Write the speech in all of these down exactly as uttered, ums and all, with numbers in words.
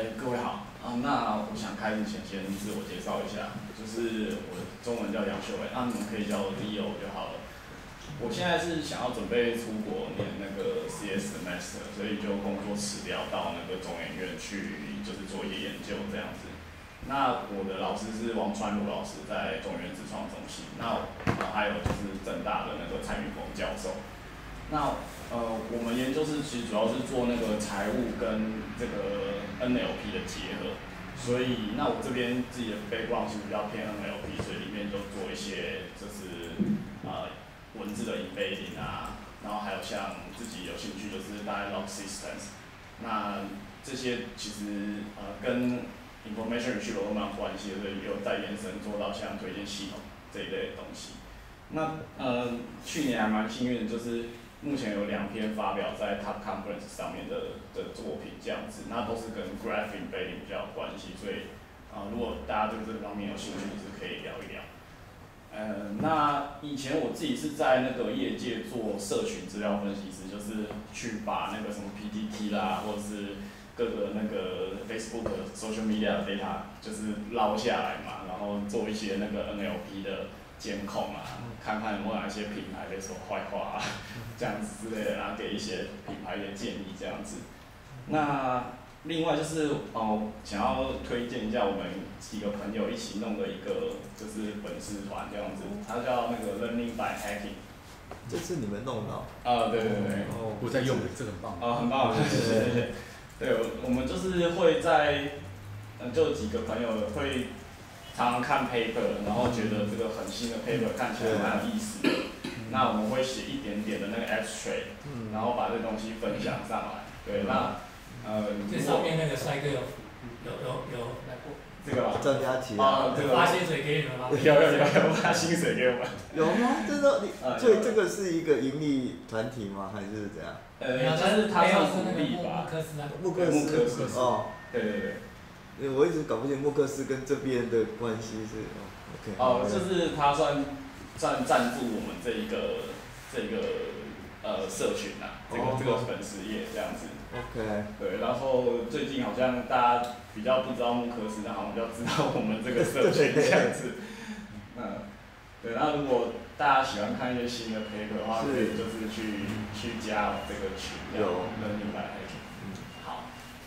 哎，各位好啊。那我想开始前先自我介绍一下，就是我中文叫杨秀伟，那你们可以叫我 Leo 就好了。我现在是想要准备出国念那个 C S semester，所以就工作辞掉到那个中研院去，就是做一些研究这样子。那我的老师是王川儒老师，在中研院自创中心。那还有就是政大的那个蔡明峰教授。那呃，我们研究室其实主要是做那个财务跟这个 N L P 的结合，所以那我这边自己的 background 其实比较偏 N L P， 所以里面就做一些就是呃文字的 embedding 啊，然后还有像自己有兴趣就是 dialogue systems， 那这些其实呃跟 information retrieval 都蛮有关系的，所以也有在延伸做到像推荐系统这一类的东西。那呃去年还蛮幸运的，就是目前有两篇发表在 Top Conference 上面的的作品，这样子，那都是跟 Graph Embedding 比较有关系，所以啊、呃，如果大家对这方面有兴趣，是可以聊一聊。呃，那以前我自己是在那个业界做社群资料分析师，就是去把那个什么 P T T 啦，或者是各个那个 Facebook social media 的 data 就是捞下来嘛，然后做一些那个 N L P 的监控啊，看看有没有哪一些品牌在说坏话啊，这样子之类的，然后给一些品牌的建议这样子。那另外就是哦，想要推荐一下我们几个朋友一起弄的一个就是粉丝团这样子，它叫那个 Learning by Hacking。 这是你们弄的、哦？ 啊，对对对。 哦，我在用，这个很棒。 啊，很棒，谢谢谢谢。对，我们就是会在，嗯，就几个朋友会常常看 paper， 然后觉得这个很新的 paper 看起来蛮有意思的，那我们会写一点点的那个 abstract， 然后把这东西分享上来。对，那呃， 这上面那个帅哥有有有有来过。 这个吧， 张佳琪啊，这个发薪水给你们吗？ 有有有有发薪水给我们。 有吗？真的？你呃所以这个是一个盈利团体吗？还是怎样？ 呃，就是他算独立吧。 穆克斯。 穆克斯。 哦。 对对对。 我一直搞不清穆克斯跟这边的关系是哦 ，OK。 哦，就是他算算赞助我们这一个这个呃社群啊，这个、哦、这个粉丝页这样子。 OK。 对，然后最近好像大家比较不知道穆克斯，然后比较知道我们这个社群这样子。嗯，对，那如果大家喜欢看一些新的 paper 的话，可以就是去去加这个群，有跟你们来。好。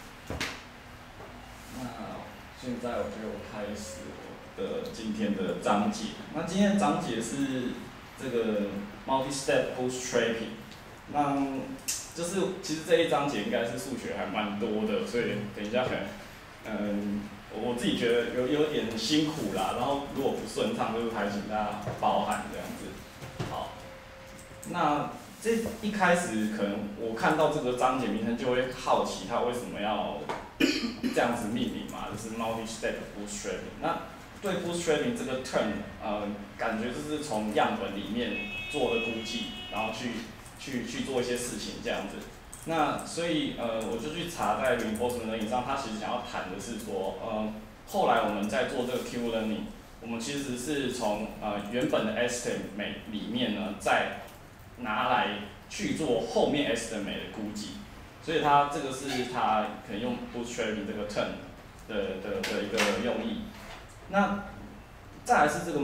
那现在我就开始我的今天的章节。那今天的章节是这个 multi-step bootstrapping。那就是其实这一章节应该是数学还蛮多的，所以等一下可能，嗯，我自己觉得有有点辛苦啦。然后如果不顺畅，就是还请大家包涵这样子。好，那这一开始可能我看到这个章节名称就会好奇它为什么要这样子命名嘛，就是 multi-step bootstrapping。那对 bootstrapping 这个 term， 呃，感觉就是从样本里面做的估计，然后去去去做一些事情这样子。那所以呃，我就去查在 reinforcement learning 上，他其实想要谈的是说，呃，后来我们在做这个 Q learning， 我们其实是从呃原本的 estimate 里面呢，再拿来去做后面 estimate 的估计。所以它这个是它可能用 bootstrapping 这个 term 的的的一个用意。那再来是这个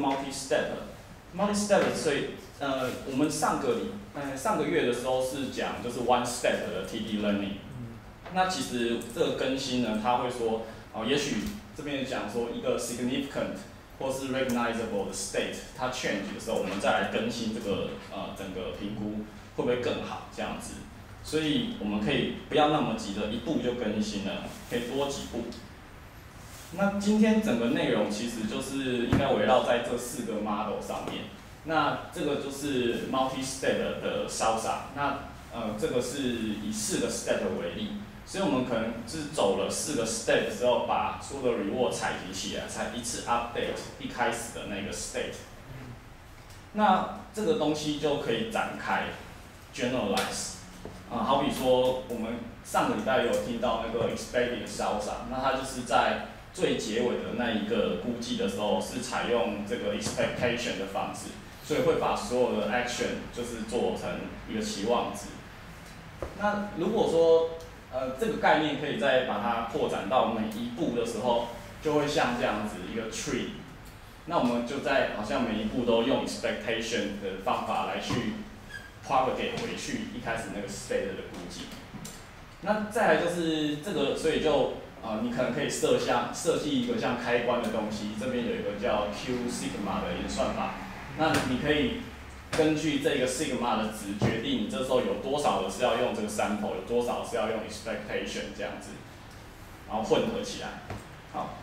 multi-step，multi-step， 所以呃，我们上个礼呃上个月的时候是讲就是 one step 的 T D learning。那其实这个更新呢，它会说哦，也许这边讲说一个 significant 或是 recognizable 的 state， 它 change 的时候，我们再来更新这个呃整个评估会不会更好这样子。所以我们可以不要那么急的一步就更新了，可以多几步。那今天整个内容其实就是应该围绕在这四个 model 上面。那这个就是 multi-step 的salsa。那呃，这个是以四个 step 为例，所以我们可能是走了四个 step 之后，把所有的 reward 采集起来，才一次 update 一开始的那个 state。那这个东西就可以展开 generalize。啊、呃，好比说我们上个礼拜有听到那个 expected salsa， 那它就是在最结尾的那一个估计的时候，是采用这个 expectation 的方式，所以会把所有的 action 就是做成一个期望值。那如果说呃这个概念可以再把它扩展到每一步的时候，就会像这样子一个 tree。那我们就在好像每一步都用 expectation 的方法来去 propagate 回去一开始那个 state 的估计。那再来就是这个，所以就呃你可能可以设像设计一个像开关的东西，这边有一个叫 Q sigma 的演算法。那你可以根据这个 sigma 的值决定你这时候有多少的是要用这个 sample， 有多少是要用 expectation 这样子，然后混合起来。好。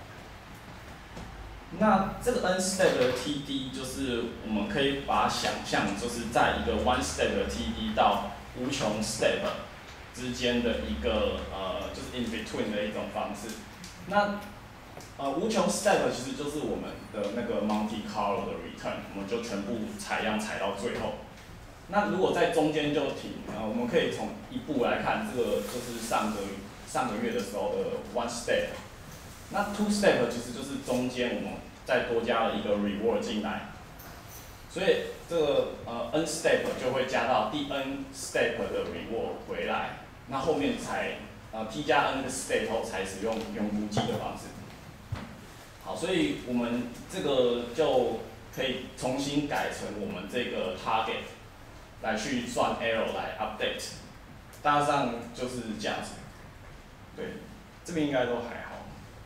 那这个 n step 的 T D 就是我们可以把它想象就是在一个 one step 的 T D 到无穷 step 之间的一个呃就是 in between 的一种方式。那呃无穷 step 其实就是我们的那个 Monte Carlo 的 return， 我们就全部采样采到最后。那如果在中间就停，呃我们可以从一步来看，这个就是上个上个月的时候的 one step。那 two step 其实就是中间我们再多加了一个 reward 进来，所以这个呃 n step 就会加到第 n step 的 reward 回来，那后面才呃 t 加 n 的 step 后才使用用估计的方式。好，所以我们这个就可以重新改成我们这个 target 来去算 error 来 update， 大致上就是这样子。对，这边应该都还好。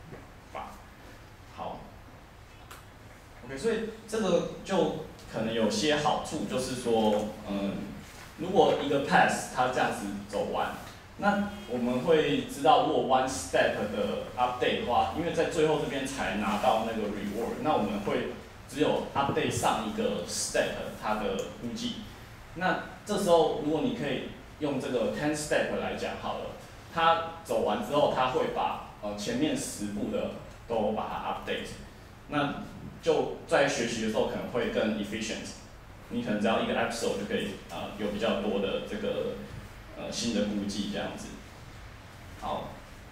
好 ，OK， 所以这个就可能有些好处，就是说，嗯，如果一个 pass 它这样子走完，那我们会知道，如果 one step 的 update 的话，因为在最后这边才拿到那个 reward， 那我们会只有 update 上一个 step 它的估计。那这时候如果你可以用这个 ten step 来讲好了，它走完之后，它会把呃前面十步的都把它 update， 那就在学习的时候可能会更 efficient。你可能只要一个 episode 就可以啊、呃、有比较多的这个呃新的估计这样子。好，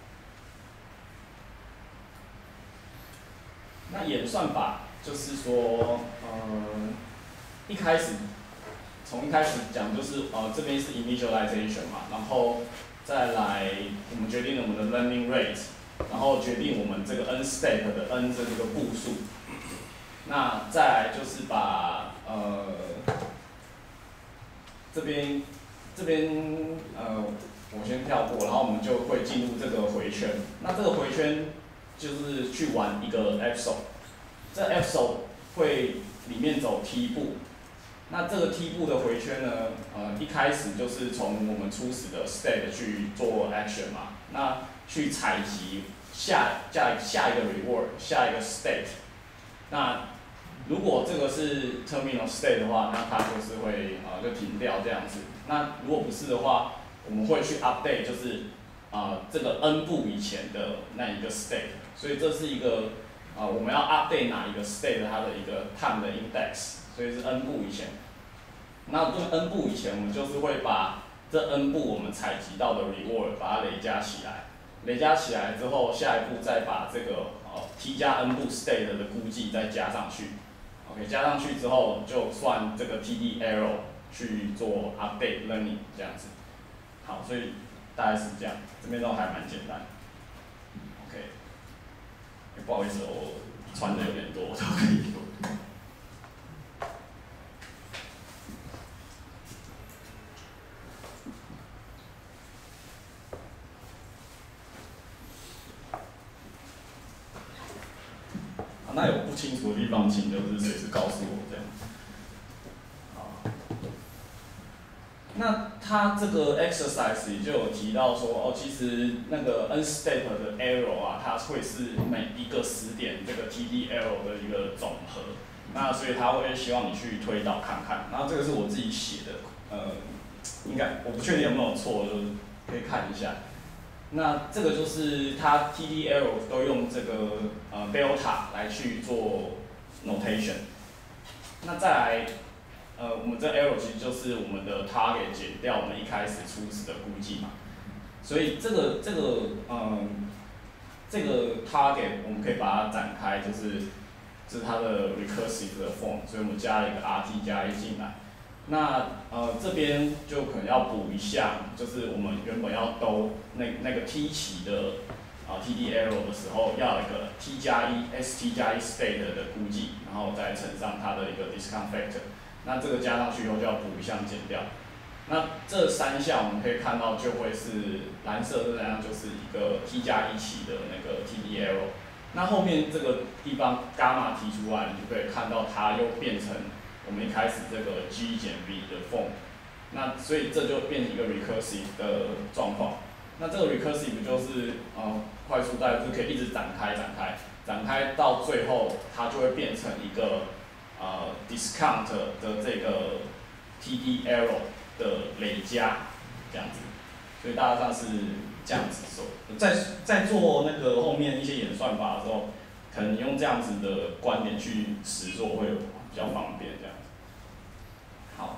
那演算法就是说，呃，一开始从一开始讲就是呃这边是 initialization 嘛，然后再来我们决定了我们的 learning rate。然后决定我们这个 n step 的 n 的这个步数，那再来就是把呃这边这边呃我先跳过，然后我们就会进入这个回圈。那这个回圈就是去玩一个 episode， 这 episode 会里面走 T 步。那这个 T 步的回圈呢，呃一开始就是从我们初始的 state 去做 action 嘛，那去采集下下下一个 reward， 下一个 state。那如果这个是 terminal state 的话，那它就是会呃就停掉这样子。那如果不是的话，我们会去 update， 就是啊、呃、这个 n 步以前的那一个 state。所以这是一个啊、呃、我们要 update 哪一个 state 它的一个 time 的 index， 所以是 n 步以前。那这 n 步以前，我们就是会把这 n 步我们采集到的 reward 把它累加起来。累加起来之后，下一步再把这个呃 t 加 n 步 state 的估计再加上去 ，OK， 加上去之后就算这个 T D error 去做 update learning 这样子。好，所以大概是这样，这边都还蛮简单 ，OK，欸、不好意思，我传的有点多，我都可以录。那有不清楚的地方，请就是随时告诉我这样。好，那他这个 exercise 也就有提到说，哦，其实那个 n step 的 error 啊，它会是每一个时点这个 T D error 的一个总和。那所以他会希望你去推导看看。然后这个是我自己写的，呃，应该我不确定有没有错，就是可以看一下。那这个就是它 T D error 都用这个呃 delta 来去做 notation。那再来，呃，我们这 error 其实就是我们的 target 减掉我们一开始初始的估计嘛。所以这个这个嗯这个 target 我们可以把它展开，就是这是它的 recursive 的 form， 所以我们加了一个 rt 加 a 进来。 那呃这边就可能要补一项，就是我们原本要兜那那个 T 期的啊、呃、T D arrow 的时候，要有一个 T 加一 S T 加一 state 的估计，然后再乘上它的一个 discount factor。那这个加上去以后就要补一项减掉。那这三项我们可以看到就会是蓝色这三项就是一个 T 加一期的那个 T D arrow。那后面这个地方伽马提出来，你就可以看到它又变成我们一开始这个 G 减 V 的 form。那所以这就变成一个 recursive 的状况。那这个 recursive 就是呃快速带，就是可以一直展开展开展开到最后，它就会变成一个呃 discount 的这个 T D arrow 的累加这样子。所以大家上是这样子做，在在做那个后面一些演算法的时候，可能你用这样子的观点去实做会比较方便这样子。好，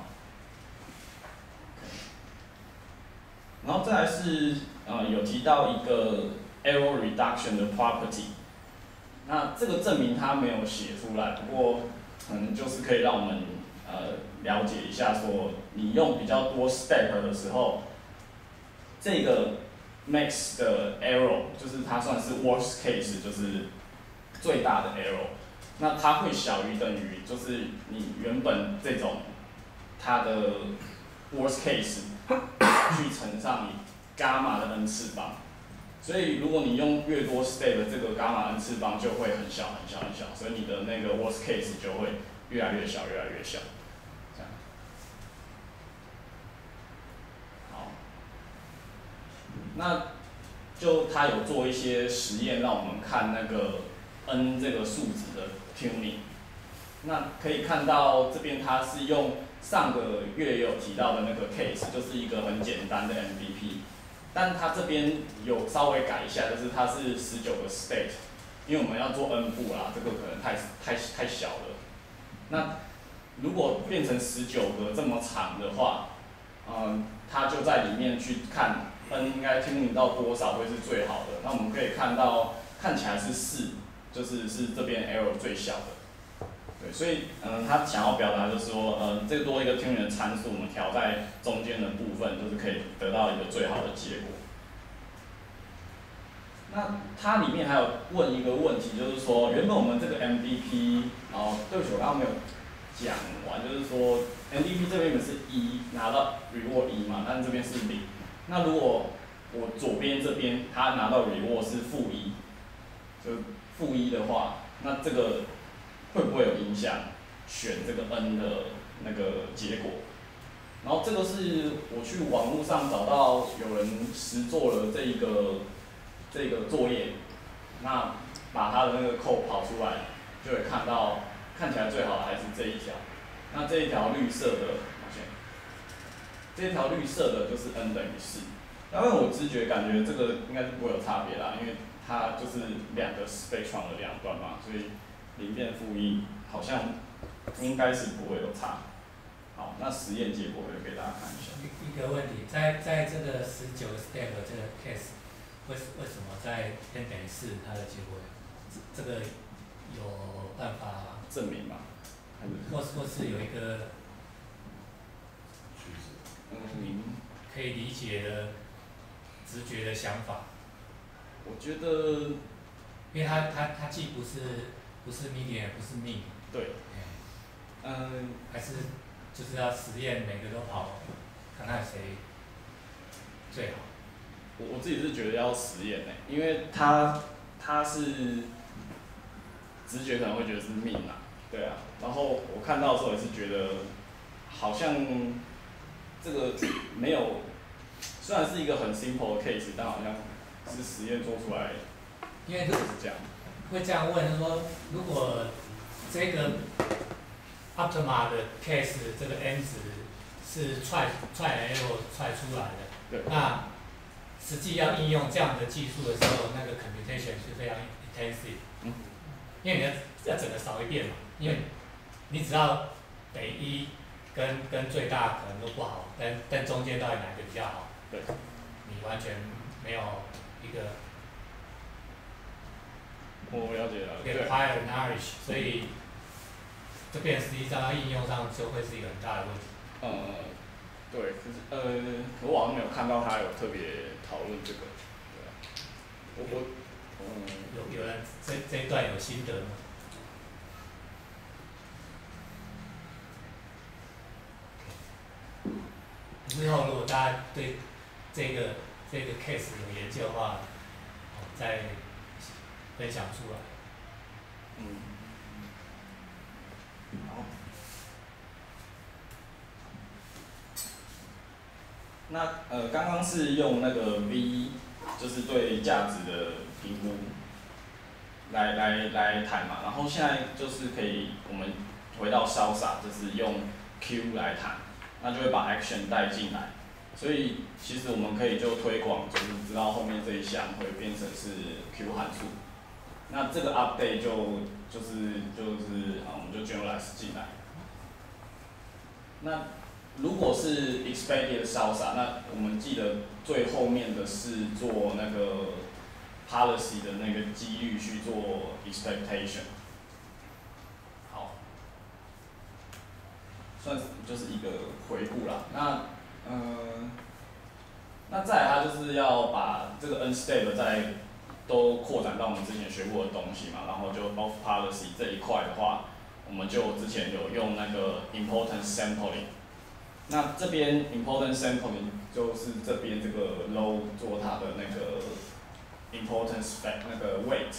然后再来是呃有提到一个 error reduction 的 property， 那这个证明它没有写出来，不过可能就是可以让我们呃了解一下说，你用比较多 step 的时候。这个 max 的 error 就是它算是 worst case， 就是最大的 error， 那它会小于等于就是你原本这种它的 worst case 去乘上你伽马的 n 次方，所以如果你用越多 step， 这个伽马 n 次方就会很小很小很小，所以你的那个 worst case 就会越来越小越来越小。那就他有做一些实验，让我们看那个 n 这个数值的 tuning。那可以看到这边它是用上个月有提到的那个 case， 就是一个很简单的 M V P， 但它这边有稍微改一下，就是它是十九个 state， 因为我们要做 n 步啦，这个可能太太太小了。那如果变成十九个这么长的话，嗯，它就在里面去看。n 应该 tuning 到多少会是最好的？那我们可以看到，看起来是四，就是是这边 error 最小的。对，所以嗯，他想要表达就是说，呃，这多一个 tuning 的参数，我们调在中间的部分，就是可以得到一个最好的结果。那它里面还有问一个问题，就是说，原本我们这个 M V P， 哦，对不起，我刚刚没有讲完，就是说 M V P 这边原本是一，拿到 reward 一嘛，但这边是零。那如果我左边这边他拿到 reward 是负一，就负一的话，那这个会不会有影响选这个 n 的那个结果？然后这个是我去网络上找到有人实做了这一个这个作业，那把他的那个 code 跑出来，就会看到看起来最好的还是这一条。那这一条绿色的。这条绿色的就是 n 等于四，因为我直觉感觉这个应该是不会有差别啦，因为它就是两个 spectrum 的两端嘛，所以零变负一好像应该是不会有差。好，那实验结果我就给大家看一下。 一一个问题，在在这个十九 step 这个 case， 为为什么在 n 等于四它的结果，这个有办法证明吗？ 或是或是有一个嗯， 可以理解的直觉的想法。 我觉得， 因为它它它既不是不是 median， 也不是 mean。 对。嗯。 还是就是要实验每个都跑，看看谁最好。 我我自己是觉得要实验诶，因为它它是直觉可能会觉得是 mean 啊，对啊。然后我看到的时候也是觉得，好像。这个没有，虽然是一个很 simple 的 case， 但好像是实验做出来， 因为是这样。 会这样问，就是说，如果这个 optima 的 case 这个 n 值是 try try error try 出来的， 对， 那实际要应用这样的技术的时候，那个 computation 是非常 intensive， 嗯， 因为你要要整个扫一遍嘛，因为你只要等于一。跟跟最大可能都不好，但但中间到底哪个比较好？ 对， 你完全没有一个， 我了解了。 对 ，prior knowledge， 所以这边实际上要应用上就会是一个很大的问题。 呃，对，可是呃，我好像没有看到他有特别讨论这个，对啊，我我嗯， 有有人这这一段有心得吗？之后如果大家对这个这个 case 有研究的话，哦再分享出来。 嗯，好。那呃，刚刚是用那个 V， 就是对价值的评估来来来谈嘛，然后现在就是可以我们回到潇洒，就是用 Q 来谈，那就会把 action 带进来，所以其实我们可以就推广，就是知道后面这一项会变成是 Q 函数，那这个 update 就就是就是啊，我们就 generalize 进来，那。如果是 expected 潇洒，那我们记得最后面的是做那个 policy 的那个几率去做 expectation。好，算是就是一个回顾啦。那嗯、呃，那再来它就是要把这个 n-step 再都扩展到我们之前学过的东西嘛，然后就 of policy 这一块的话，我们就之前有用那个 importance sampling。那这边 importance sampling 就是这边这个 low 做它的那个 importance fact 那个 weight。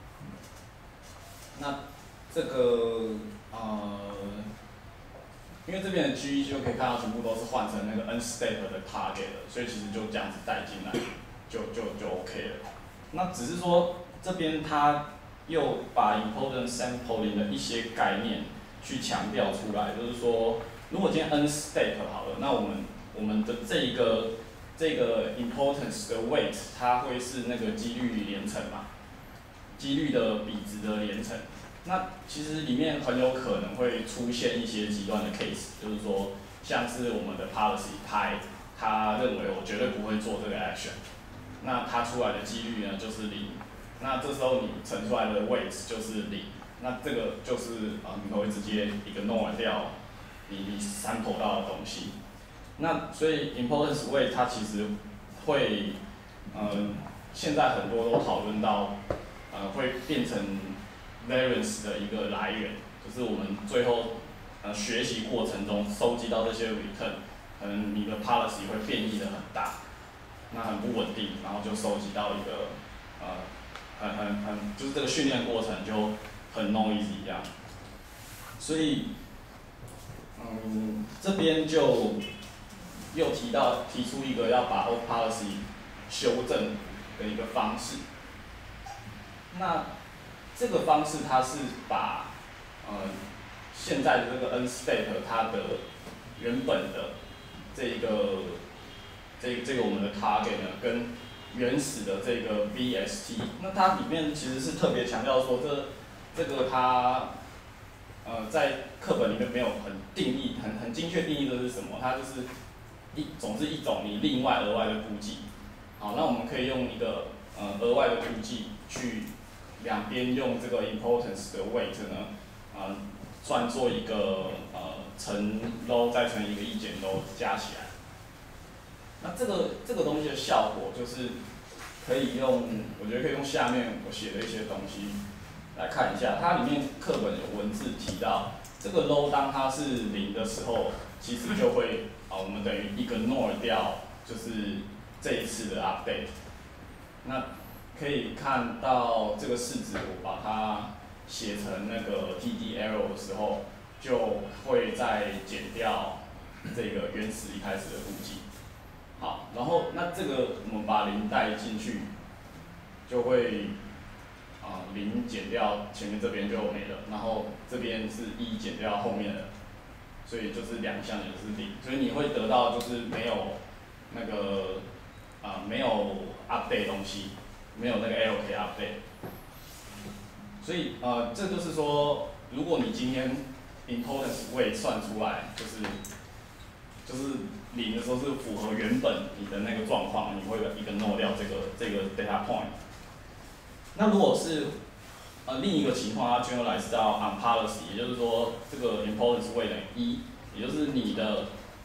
那这个呃，因为这边的 G 就可以看到全部都是换成那个 n-step 的 target 了，所以其实就这样子带进来，就就就 OK 了。那只是说这边它又把 importance sampling 的一些概念去强调出来，就是说。如果今天 n-step 好了，那我们我们的这一个这个 importance 的 weight， 它会是那个几率连乘嘛，几率的比值的连乘。那其实里面很有可能会出现一些极端的 case， 就是说像是我们的 policy 派，他认为我绝对不会做这个 action， 那它出来的几率呢就是零，那这时候你乘出来的 weight 就是零，那这个就是啊你会直接 ignore 掉。你你 sample 到的东西，那所以 importance weight 它其实会，呃，现在很多都讨论到，呃，会变成 variance 的一个来源，就是我们最后呃学习过程中收集到这些 return， 可能你的 policy 会变异的很大，那很不稳定，然后就收集到一个呃很很很就是这个训练过程就很 noisy 这样，所以。嗯，这边就又提到提出一个要把 of policy 修正的一个方式。那这个方式它是把呃现在的这个 n-step 它的原本的这个这这个我们的 target 呢，跟原始的这个 V S T， 那它里面其实是特别强调说这这个它。呃，在课本里面没有很定义、很很精确定义的是什么，它就是一总是一种你另外额外的估计。好，那我们可以用一个呃额外的估计去两边用这个 importance 的 weight 呢，呃，算作一个呃乘 low 再乘一个一减 low 加起来。那这个这个东西的效果就是可以用，我觉得可以用下面我写的一些东西。来看一下，它里面课本有文字提到，这个 low 当它是零的时候，其实就会啊，我们等于 ignore 掉，就是这一次的 update。那可以看到这个式子，我把它写成那个 T D error 的时候，就会再减掉这个原始一开始的估计。好，然后那这个我们把零带进去，就会。啊，零减掉前面这边就没了，然后这边是一减掉后面的，所以就是两项也是零，所以你会得到就是没有那个啊、呃、没有 update 东西，没有那个 L 可以 update， 所以呃这就是说，如果你今天 importance weight 算出来就是就是零的时候是符合原本你的那个状况，你会一个 ignore 掉这个这个 data point。那如果是呃另一个情况，它 generalize 到 on policy， 也就是说这个 importance weight 等于一，也就是你的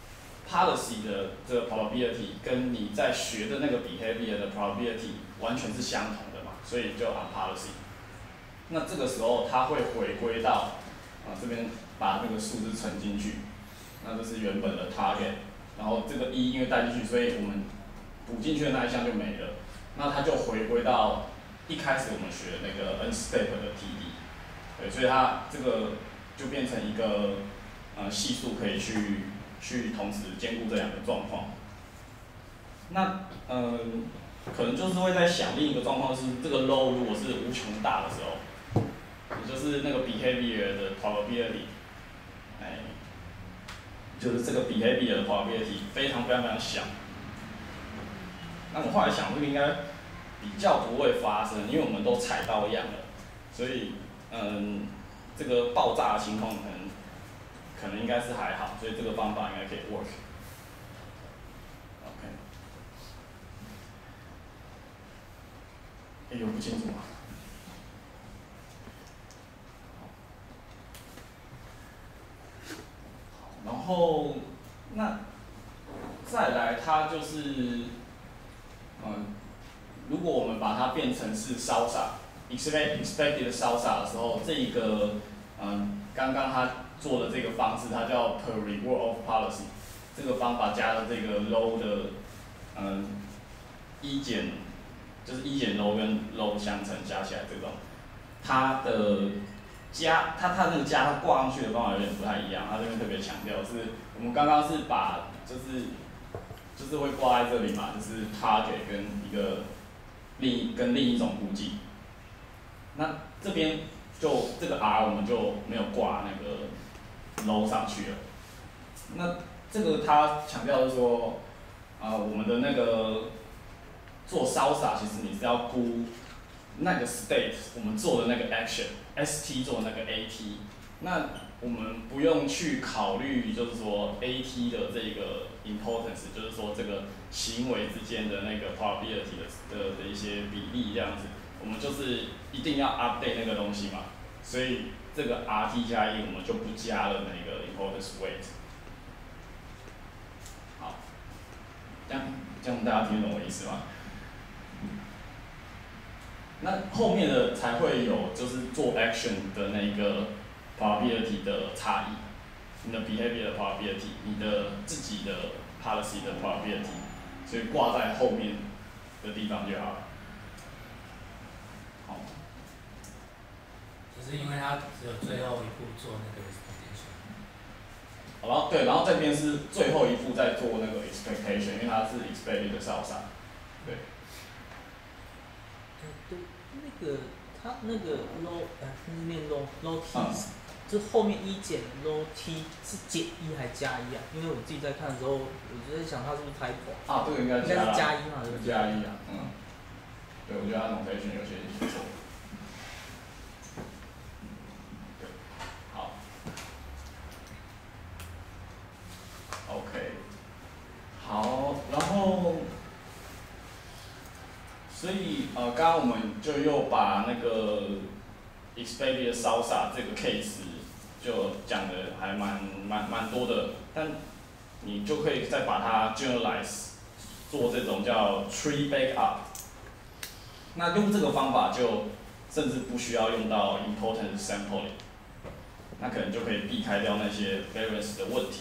policy 的这个 probability 跟你在学的那个 behavior 的 probability 完全是相同的嘛，所以就 on policy。那这个时候它会回归到啊这边把那个数字存进去，那这是原本的 target， 然后这个一因为带进去，所以我们补进去的那一项就没了，那它就回归到一开始我们学的那个 n step 的 T D， 对，所以它这个就变成一个呃系数可以去去同时兼顾这两个状况。那嗯、呃，可能就是会在想另一个状况是，这个 low 如果是无穷大的时候，也就是那个 behavior 的 probability， 哎，就是这个 behavior 的 probability 非常非常非常小。那我后来想，这个应该比较不会发生，因为我们都踩到样了，所以嗯，这个爆炸的情况可能可能应该是还好，所以这个方法应该可以 work。OK， 哎，有不清楚吗？然后那再来，它就是嗯。如果我们把它变成是 salsa expect expected salsa 的时候，这一个嗯刚刚他做的这个方式，它叫 per reward of policy， 这个方法加了这个 low 的嗯一减就是一减 low 跟 low 相乘加起来这种，它的加它它那个加它挂上去的方法有点不太一样，它这边特别强调是我们刚刚是把就是就是会挂在这里嘛，就是 target 跟一个另一跟另一种估计，那这边就这个 R 我们就没有挂那个 low 上去了。那这个他强调是说，啊、呃，我们的那个做 salsa 其实你是要估那个 state 我们做的那个 action，S T 做的那个 A T， 那我们不用去考虑就是说 A T 的这个 importance， 就是说这个行为之间的那个 probability 的的的一些比例这样子，我们就是一定要 update 那个东西嘛，所以这个 R T 加一我们就不加了那个 importance weight。好，这样这样大家听得懂我意思吗？那后面的才会有就是做 action 的那个 probability 的差异，你的 behavior 的 probability， 你的自己的 policy 的 probability， 所以挂在后面的地方就好了。好。 只是因为它只有最后一步做那个 expectation。 好了，对，然后这边是最后一步在做那个 expectation， 因为它是 expected 的 salsa， 对。 对，那个它那个 low 呃，那是念 low low t，、 嗯、 就后面一减 low t 是减一还加一啊？因为我自己在看的时候，我就在想它是不是 typo。 啊，这个应该应该是加一嘛，对不对？ 加一啊，嗯。对，我觉得它 notation 有些不错。对，好。OK， 好，然后。所以呃，刚刚我们就又把那个 expected salsa 这个 case 就讲的还蛮蛮蛮多的，但你就可以再把它 generalize 做这种叫 tree backup。那用这个方法就甚至不需要用到 importance sampling， 那可能就可以避开掉那些 variance 的问题。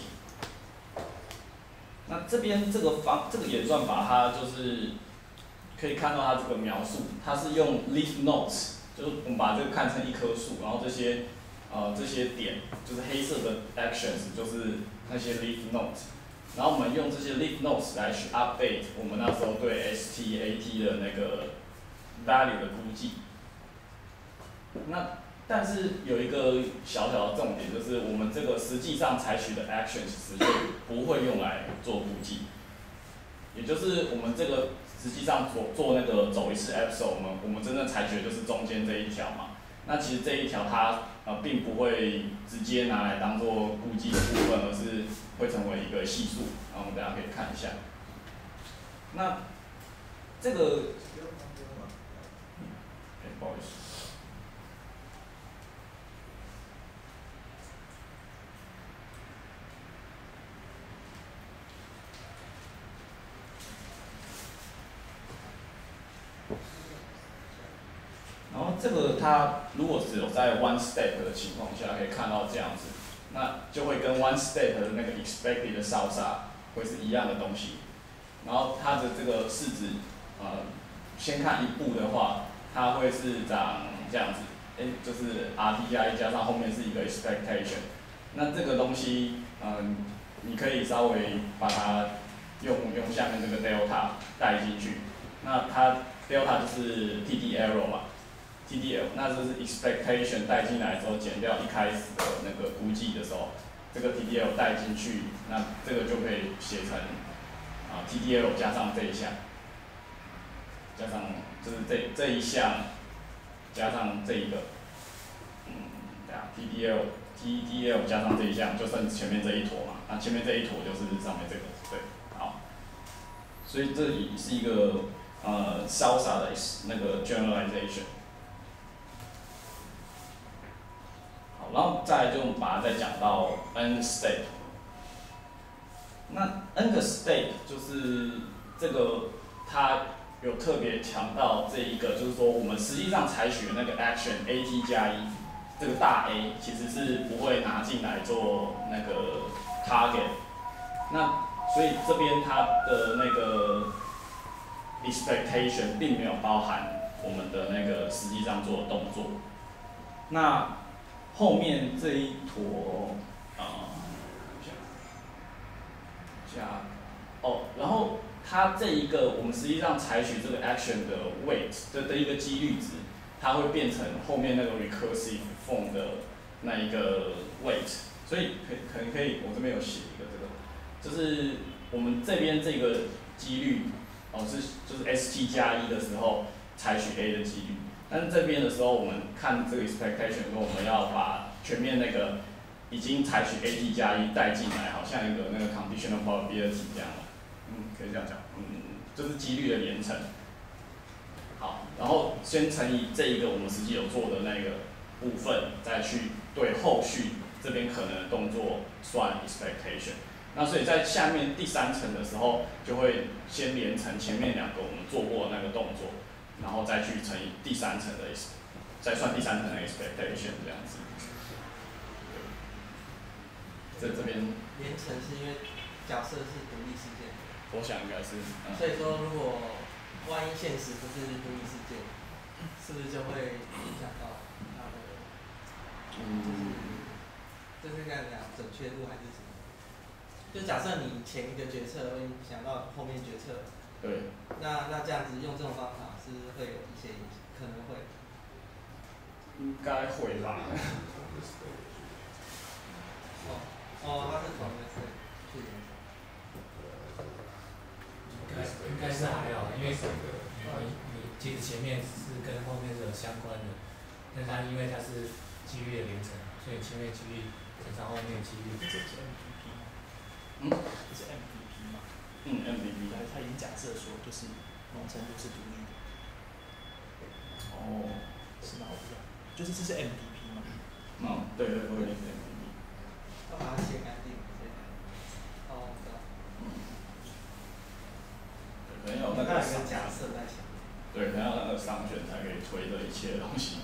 那这边这个方这个演算法它就是可以看到它这个描述，它是用 leaf nodes， 就是我们把这个看成一棵树，然后这些呃这些点就是黑色的 actions， 就是那些 leaf nodes， 然后我们用这些 leaf nodes 来去 update 我们那时候对 S T A T 的那个 value 的估计。那但是有一个小小的重点，就是我们这个实际上采取的 actions 其实就不会用来做估计，也就是我们这个实际上做做那个走一次 episode， 我们我们真正采取的就是中间这一条嘛。那其实这一条它呃并不会直接拿来当做估计的部分，而是会成为一个系数。然后我们大家可以看一下。那这个，哎，不好意思。 后这个它如果只有在 one step 的情况下，可以看到这样子，那就会跟 one step 的那个 expected 的 salsa 会是一样的东西。然后它的这个式子，呃，先看一步的话，它会是长这样子，哎，就是 R T 加一加上后面是一个 expectation。那这个东西，嗯、呃，你可以稍微把它用用下面这个 delta 带进去。那它 delta 就是 T D error 嘛 ，T D L， 那这是 expectation 带进来之后减掉一开始的那个估计的时候，这个 T D L 带进去，那这个就可以写成啊 T D L 加上这一项，加上就是这这一项加上这一个，嗯，对啊 ，T D L T D L 加上这一项就剩前面这一坨嘛，那前面这一坨就是上面这个，对，好，所以这也是一个呃潇洒的那个 generalization。好，然后再来就把它再讲到 n step。那 n 个 step 就是这个它有特别强调这一个，就是说我们实际上采取的那个 action A T 加一，这个大 A 其实是不会拿进来做那个 target。那所以这边它的那个 expectation 并没有包含我们的那个实际上做的动作。那后面这一坨，呃，加，哦，然后它这一个我们实际上采取这个 action 的 weight 的的一个几率值，它会变成后面那个 recursive form 的那一个 weight， 所以可可能可以，我这边有写一个这个，就是我们这边这个几率，哦是就是 S T 加一的时候采取 A 的几率，但是这边的时候我们看这个 expectation 说我们要把全面那个已经采取 A T 加一带进来，好像一个那个 conditional probability 这样的，嗯，可以这样讲，嗯，就是几率的连乘。好，然后先乘以这一个我们实际有做的那个部分，再去对后续这边可能的动作算 expectation。那所以在下面第三层的时候，就会先连乘前面两个我们做过的那个动作，然后再去乘以第三层的，再算第三层的 expectation 这样子。这这边连乘是因为假设是独立事件， 我想应该是，嗯、 所以说如果万一现实不是独立事件，是不是就会影响到它的，嗯，这是该怎样准确度还是什么？就假设你前一个决策会影响到后面决策， 对， 那那这样子用这种方法是会有一些影响，可能会， 应该会吧。 哦哦，它是同一个是去连乘。 应该应该是还好，因为你你其实前面是跟后面是有相关的，但它因为它是几率的连乘，所以前面几率乘上后面几率。 这是 M V P 吗？ 嗯？ 这是 M V P 吗？ 嗯 ，M V P。 它它已经假设说就是某程度是独立的。 哦。 是吗？我不知道。就是这是 M V P 吗？ 嗯，对对，会是 M V P。 要把它写干净，写干净。哦，知道。 嗯。可能有那个个假设在前面。 对，可能要那个商选才可以推这一切东西。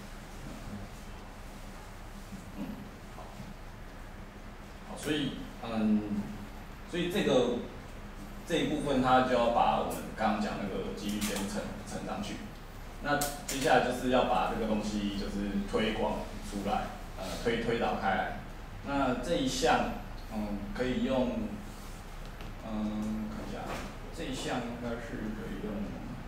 嗯，好。好，所以嗯，所以这个这一部分它就要把我们刚刚讲那个几率先乘乘上去。那接下来就是要把这个东西就是推广出来，呃，推推导开来。那这一项，嗯，可以用，嗯，看一下，这一项应该是可以用，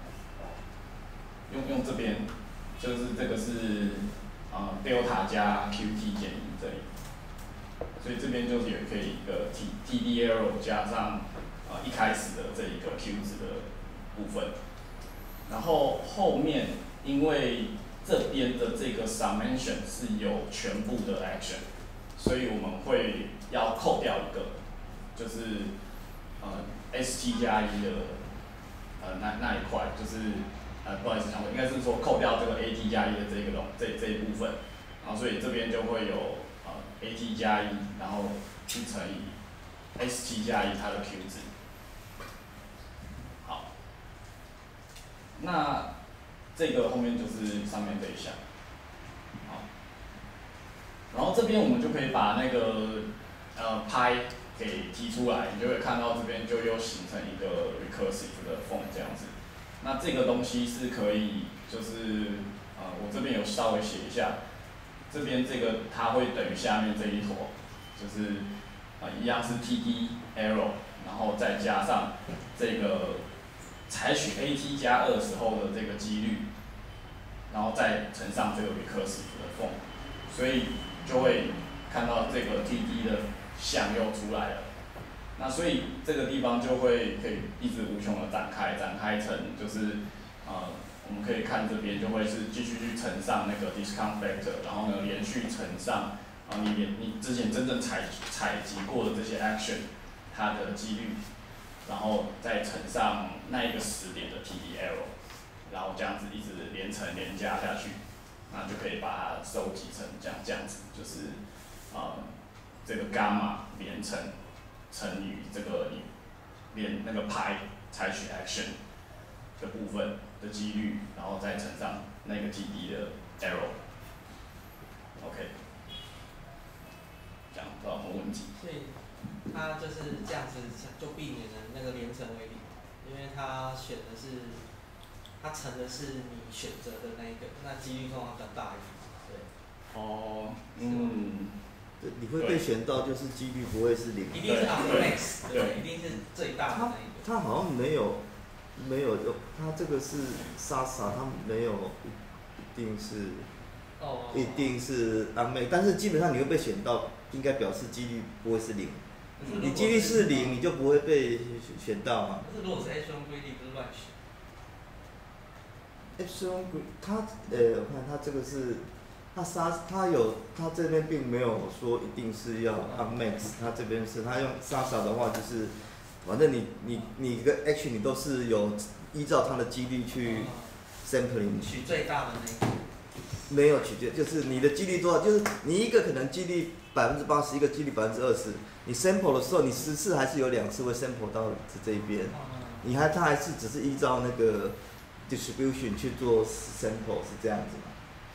用用这边，就是这个是呃 delta 加 qt 减一这里，所以这边就是也可以一个 t t d l 加上呃一开始的这一个 q 值的部分。然后后面因为这边的这个 summation 是有全部的 action， 所以我们会要扣掉一个，就是呃 S T 加一的呃那那一块，就是呃不好意思讲，我应该是说扣掉这个 A T 加一的这个东这这一部分，然后所以这边就会有呃 A T 加一，然后去乘以 S T 加一它的 Q 值。那这这个后面就是上面这一项。好，然后这边我们就可以把那个呃拍给提出来，你就会看到这边就又形成一个 recursive 的 form 这样子。那这个东西是可以，就是呃我这边有稍微写一下，这边这个它会等于下面这一坨，就是呃一样是 T D arrow， 然后再加上这个采取 A T 加二时候的这个几率，然后再乘上这个 recursive 的 form， 所以就会看到这个 T D 的项又出来了。那所以这个地方就会可以一直无穷的展开，展开成就是呃我们可以看这边就会是继续去乘上那个 discount factor， 然后呢连续乘上啊你连你之前真正采采集过的这些 action 它的几率，然后再乘上那一个时点的 T D arrow， 然后这样子一直连乘连加下去，那就可以把它收集成这样这样子，就是呃这个 gamma 连乘乘以这个你连那个牌采取 action 的部分的几率，然后再乘上那个 T D 的 arrow。OK， 这样不知道有没有问题？ 所以它就是这样子，就避免了那个连乘为零，因为它选的是，它乘的是你选择的那一个，那几率通常比较大一点。对。 哦，嗯。 你会被选到，就是几率不会是零。 一定是 on the max， 对，一定是最大的那一个。 它好像没有，没有，它这个是莎莎，它没有一定是， 哦。 一定是 on max， 但是基本上你会被选到，应该表示几率不会是零。你几率是零，你就不会被选到嘛。 可是如果是 epsilon greedy， 不是乱选。 epsilon greedy， 它呃，我看它这个是。它莎它有它这边并没有说一定是要 on max， 它这边是它用莎莎的话就是，反正你你你一个 action 你都是有依照它的几率去 sampling。 取最大的那个。 没有取决，就是你的几率多少，就是你一个可能几率百分之八十，一个几率百分之二十，你 sample 的时候你十次还是有两次会 sample 到这一边，你还它还是只是依照那个 distribution 去做 sample 是这样子嘛？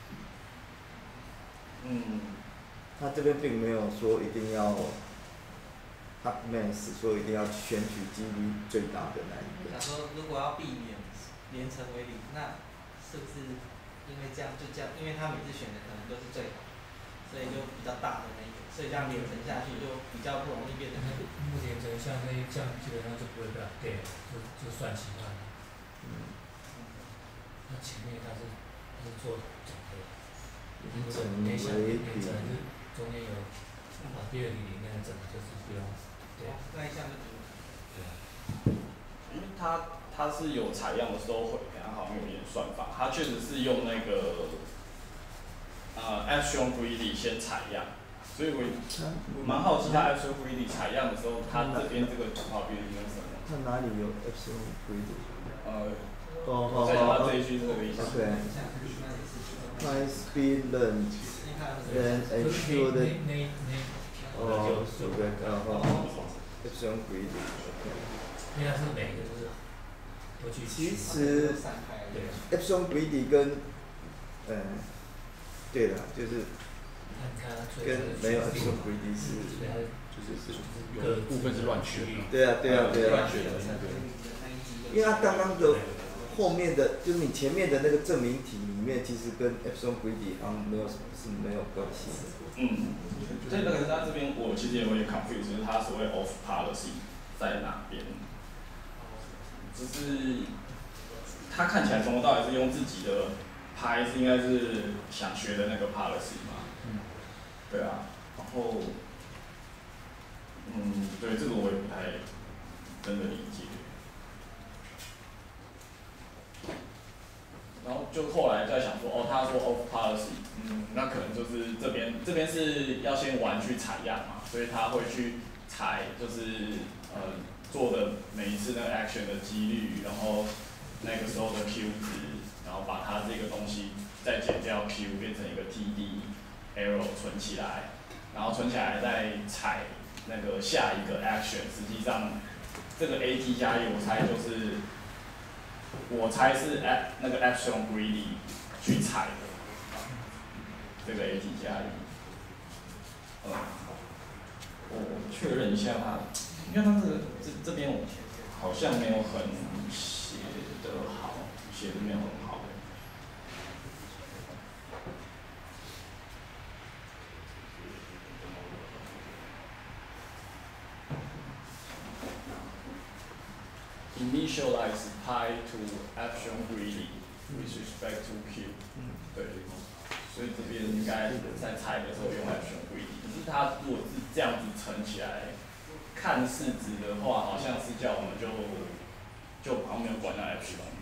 嗯， 他这边并没有说一定要 hard max， 说一定要选取几率最大的那一个。 想说，如果要避免连乘为零，那是不是因为这样就这样？因为他每次选的可能都是最好，所以就比较大的那一个，所以这样连乘下去就比较不容易变成。 目前这像那这样基本上就不会被对，就就算其他的。 嗯。 那前面他是他是做整个。 连乘为零， 中间有啊，第二题里面的整个就是不用，对。 那一项就不用。 对啊。 因为它它是有采样的收回，它好像有点算法，它确实是用那个呃 epsilon greedy 先采样，所以我我蛮好奇它 epsilon greedy 采样的时候，它这边这个probability是什么？ 它哪里有 epsilon greedy？ 呃， 哦我再讲到这一句是这个意思。 OK。High speed learn, then ensure that 哦 ，OK， 然后 epsilon greedy， 因为它是每个都是都去。 其实 epsilon greedy 跟呃，对了，就是跟没有 epsilon greedy 是， 就是有部分是乱选的。 对啊，对啊，对啊。 乱选的那个。 因为它刚刚的后面的，就是你前面的那个证明题里面，其实跟 epsilon greedy 好像没有什么是没有关系的。 嗯，所以那个他这边我其实也有点 confused， 就是他所谓 off policy 在哪边？就是他看起来从头到尾是用自己的拍，是应该是想学的那个 policy 嘛？ 嗯。 对啊，然后，嗯，对这个我也不太真的理解。然后就后来在想说，哦，他说 off policy， 嗯，那可能就是这边这边是要先玩去采样嘛，所以他会去采，就是呃做的每一次那个 action 的几率，然后那个时候的 Q 值，然后把它这个东西再减掉 Q， 变成一个 T D arrow 存起来，然后存起来再采那个下一个 action， 实际上这个 A T 加一我猜就是我猜是 app 那个 Epsilon Greedy 去踩的这个 A T 加一。呃，我确认一下它，因为它这个这这边我好像没有很写得好，写的没有很好。Initialize pi to Epsilon Greedy with respect to Q。对，所以这边应该在猜的时候用 Epsilon Greedy， 可是它如果是这样子乘起来，看式子的话，好像是叫我们就就好像没有管到 Epsilon。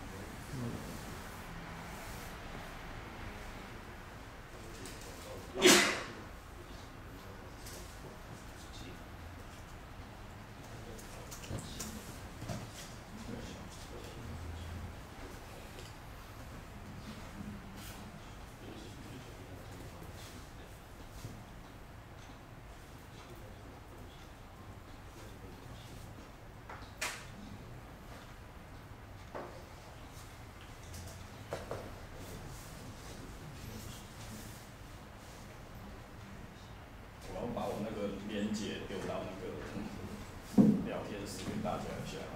把我那个连结丢到那个、嗯、聊天室给大家一下。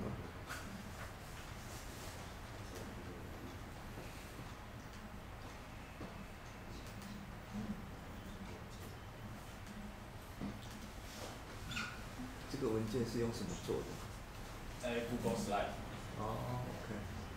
这个文件是用什么做的？ 哎 ，Google Slide。 哦 ，OK。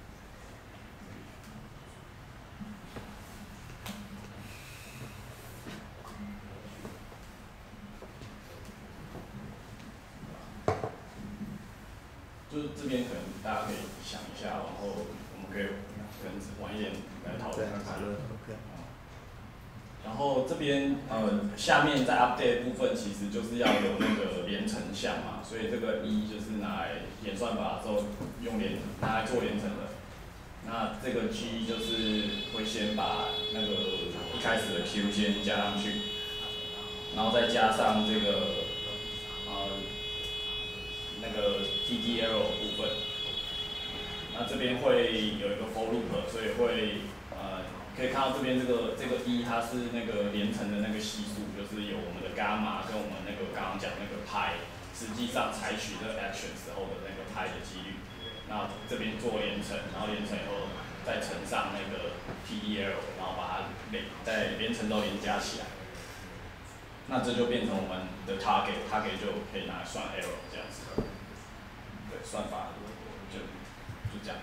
就是这边可能大家可以想一下，然后我们可以可能晚一点来讨论看看。 OK。 然后这边呃下面在 update 部分其实就是要有那个连成项嘛，所以这个一就是拿来演算法之后用连拿来做连成的。那这个 G 就是会先把那个一开始的 Q 先加上去，然后再加上这个呃那个 T T L 部分。那这边会有一个 for loop， 所以会呃。可以看到这边这个这个一，它是那个连成的那个系数，就是有我们的伽马跟我们那个刚刚讲那个派，实际上采取这个 action 时候的那个派的几率。那这边做连成，然后连成以后再乘上那个 T D L， 然后把它连在连成之后连加起来。那这就变成我们的 target，target 就可以拿来算 error 这样子。对，算法就就这样。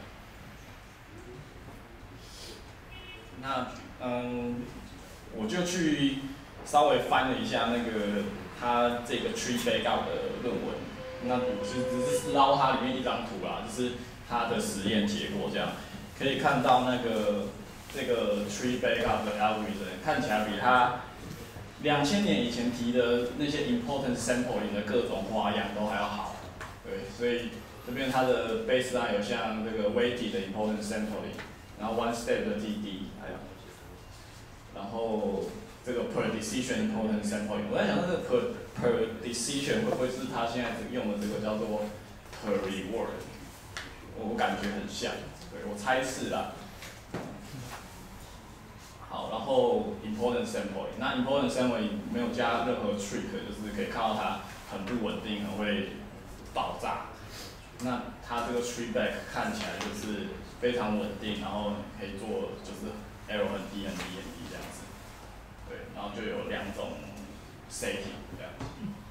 那嗯，我就去稍微翻了一下那个他这个 tree backup 的论文，那只只是捞它里面一张图啦，就是它的实验结果这样，可以看到那个这个 tree backup 的 algorithm 看起来比它两千年以前提的那些 importance sampling 的各种花样都还要好，对，所以这边它的 baseline 有像这个 weighted 的 importance sampling。然后 one step 的 T D， 还有，然后这个 per decision importance sampling， 我在想这个 per per decision 会不会是他现在用的这个叫做 per reward？ 我感觉很像，对我猜是啦。好，然后 importance sampling， 那 importance sampling 没有加任何 trick， 就是可以看到它很不稳定，很会爆炸。那它这个 tree back 看起来就是非常稳定，然后可以做就是 error 很低很低很低这样子，对，然后就有两种 setting 这样。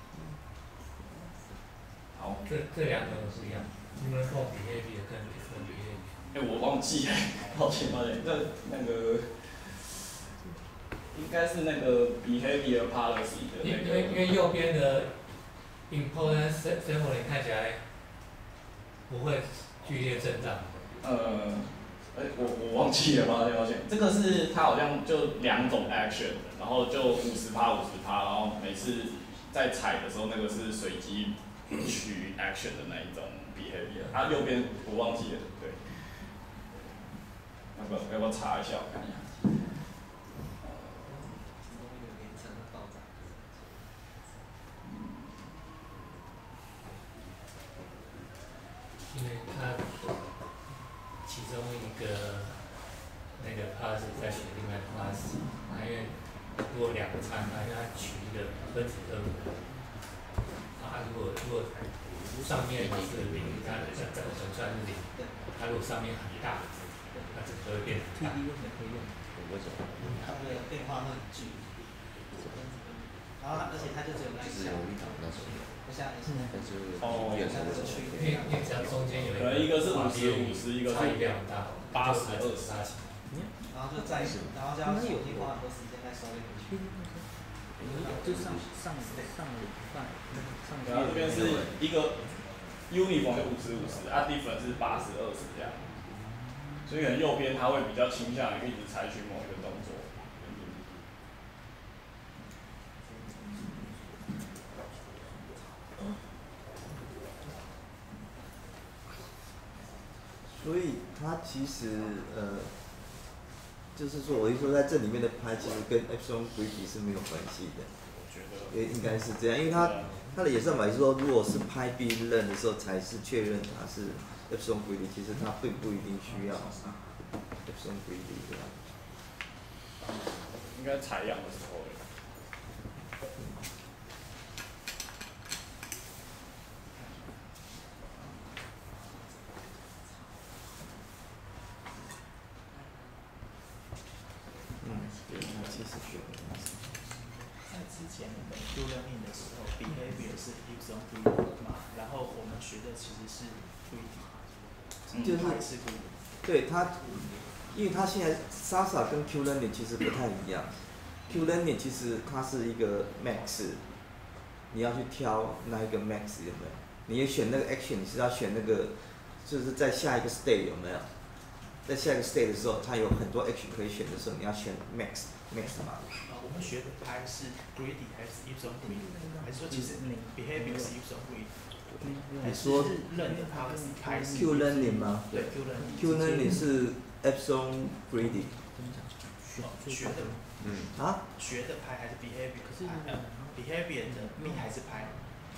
好， 这这两个不一样 ，numerical behavior 跟 different behavior。 哎，我忘记了，抱歉抱歉，那那个应该是那个 behavior policy 的那个。 因为因为右边的 importance sampling 看起来不会剧烈震荡。 呃，哎，我我忘记了，抱歉抱歉。这个是它好像就两种 action， 然后就五十趴五十趴，然后每次在踩的时候，那个是随机取 action 的那一种 behavior。啊，右边我忘记了，对。要不要要不要查一下？我看一下。 因为它其中一个那个 pass 再选另外一个 pass，因为如果两个参它，因为它取一个分子二五，啊，如果如果上面是零，它整整整算是零，它如果上面很大，它整个会变很大。 为什么？ 它的变化会很巨，然后它而且它就只有那一项，不像你现在哦， 它这个区因为因为只要中间有可能一个是五十五十，一个差异是非常大， 八十二十。 杀起来。 然后就再，然后就要重新花很多时间再收敛回去。 就上上上礼拜上然后这边是一个 uniform 五十五十，啊 different 是八十二十这样，所以可能右边它会比较倾向于一直采取某一个动作。 所以它其实呃，就是说，我一说在这里面的拍，其实跟 epsilon greedy 是没有关系的。 我觉得。 也应该是这样，因为它它的演算法是说，如果是拍 B 认的时候，才是确认它是 epsilon greedy，其实它并不一定需要 epsilon greedy 这样。 应该采样的时候。 在之前我们 Q learning 的时候 ，behavior 是 epsilon greedy 嘛，然后我们学的其实是 greedy， 就是是 greedy。 对它，因为它现在 S A S A 跟 Q learning 其实不太一样。Q learning 其实它是一个 max， 你要去挑那一个 max 有没有？你也选那个 action， 你是要选那个，就是在下一个 state 有没有？在下一个 state 的时候，它有很多 action 可以选的时候，你要选 max max 嘛。 我们学的拍是 greedy 还是 epsilon greedy， 还是说其实 behavior 是 epsilon greedy？ 你说认的它拍是 Q learning 吗？ 对 Q learning。 Q learning 是 epsilon greedy。 学的。 嗯。啊？ 学的拍还是 behavior 拍？呃 behavior 的 B 还是拍？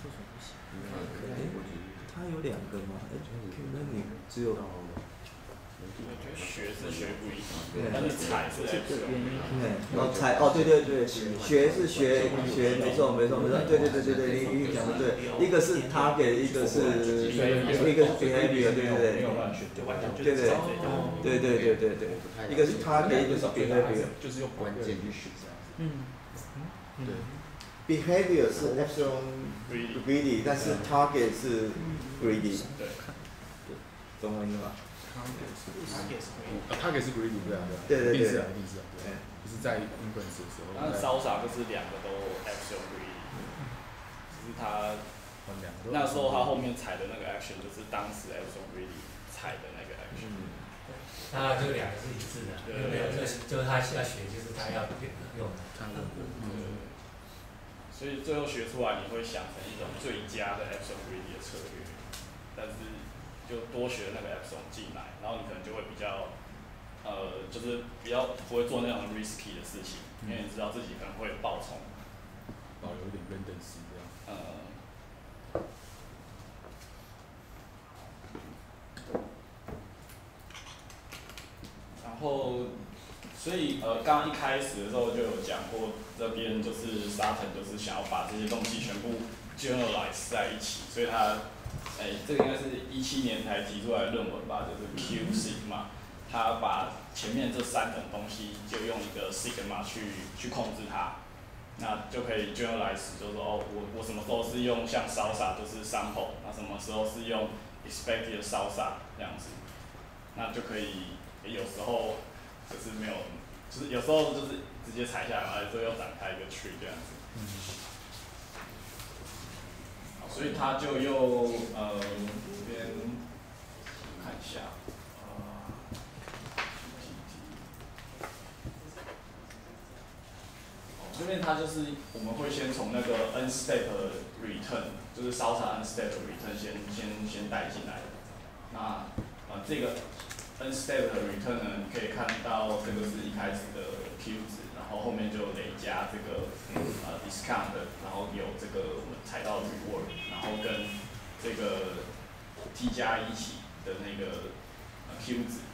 它有两个吗？哎 ，Q learning 只有。 我觉得学是学不一样，但是采是 epsilon。 对，然后采哦，对对对，学是学学，没错没错没错，对对对对对，你你讲的对，一个是 target， 一个是一个是 behavior， 对不对？对对对对对对对，一个是 target， 一个是 behavior， 就是用关键去选这样子。 嗯。 对。 behavior 是 epsilon greedy， 但是 target 是 greedy。 对。 懂我意思吗？ 他给是 greedy 对啊对啊， 一定是啊， 对一定是啊，对，就是在 inference 的时候。 那烧傻就是两个都 epsilon greedy， 只是他那时候他后面采的那个 action 就是当时 epsilon greedy 采的那个 action。 那就两个是一致的，有没有？就是就是他要学，就是他要用的。 嗯。所以最后学出来，你会想成一种最佳的 epsilon greedy 的策略，但是。就多学那个 epsilon 进来，然后你可能就会比较，呃，就是比较不会做那种 risky 的事情，因为你知道自己可能会爆冲， 保留一点 redundancy 这样。 呃。然后，所以呃，刚刚一开始的时候就有讲过，这边就是 Sutton 就是想要把这些东西全部 generalize 在一起，所以他。哎、欸，这个应该是一七年才提出来的论文吧，就是 Q sigma， 他把前面这三等东西就用一个 sigma 去去控制它，那就可以 generalize， 就是说哦，我我什么时候是用像 salsa 就是 sample， 那什么时候是用 expected salsa 这样子，那就可以、欸、有时候就是没有，就是有时候就是直接裁下来嘛，有时候要展开一个 tree 这样子。嗯，所以他就又呃这边看一下，这边它就是我们会先从那个 unstep return， 就是烧茶 unstep return 先先先带进来。那呃这个 unstep return 呢，你可以看到这个是一开始的 Q 值，然后后面就累加这个呃 discount， 然后有这个我们采到的 reward， 然后跟这个 T 加一起的那个呃 Q 值。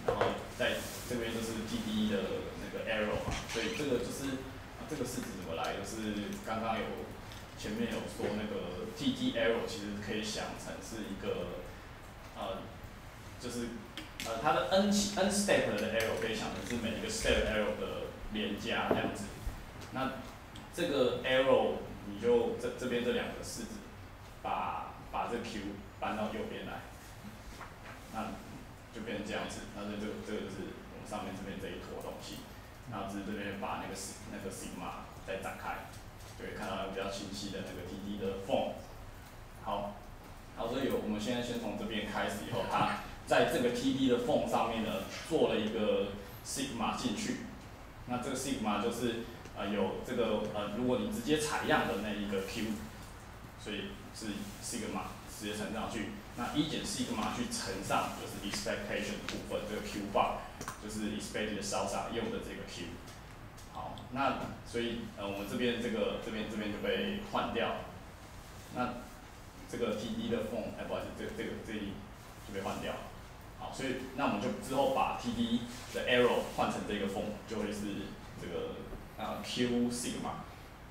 这个就是啊这个式子怎么来？就是刚刚有前面有说那个 T D arrow 其实可以想成是一个呃就是呃它的 n 起 n step 的 arrow 可以想成是每一个 step arrow 的连加这样子。那这个 arrow 你就这这边这两个式子，把把这 Q 搬到右边来，那就变成这样子。那这这个这个就是我们上面这边这一坨东西，然后只是这边把那个那个 sigma 再展开，就可以看到比较清晰的那个 T D 的 form。好，好，所以我们现在先从这边开始以后，它在这个 T D 的 form 上面呢，做了一个 sigma 进去。那这个 sigma 就是呃有这个呃，如果你直接采样的那一个 Q， 所以是 sigma 直接乘上去。那一减 sigma 去乘上就是 expectation 的部分，这个 Q bar 就是 expected salsa 用的这个 Q。好，那所以呃我们这边这个这边这边就被换掉。那这个 T D 的 form， 哎不好意思，这个这个这里就被换掉。好，所以那我们就之后把 T D 的 arrow 换成这个 form， 就会是这个啊 Q sigma。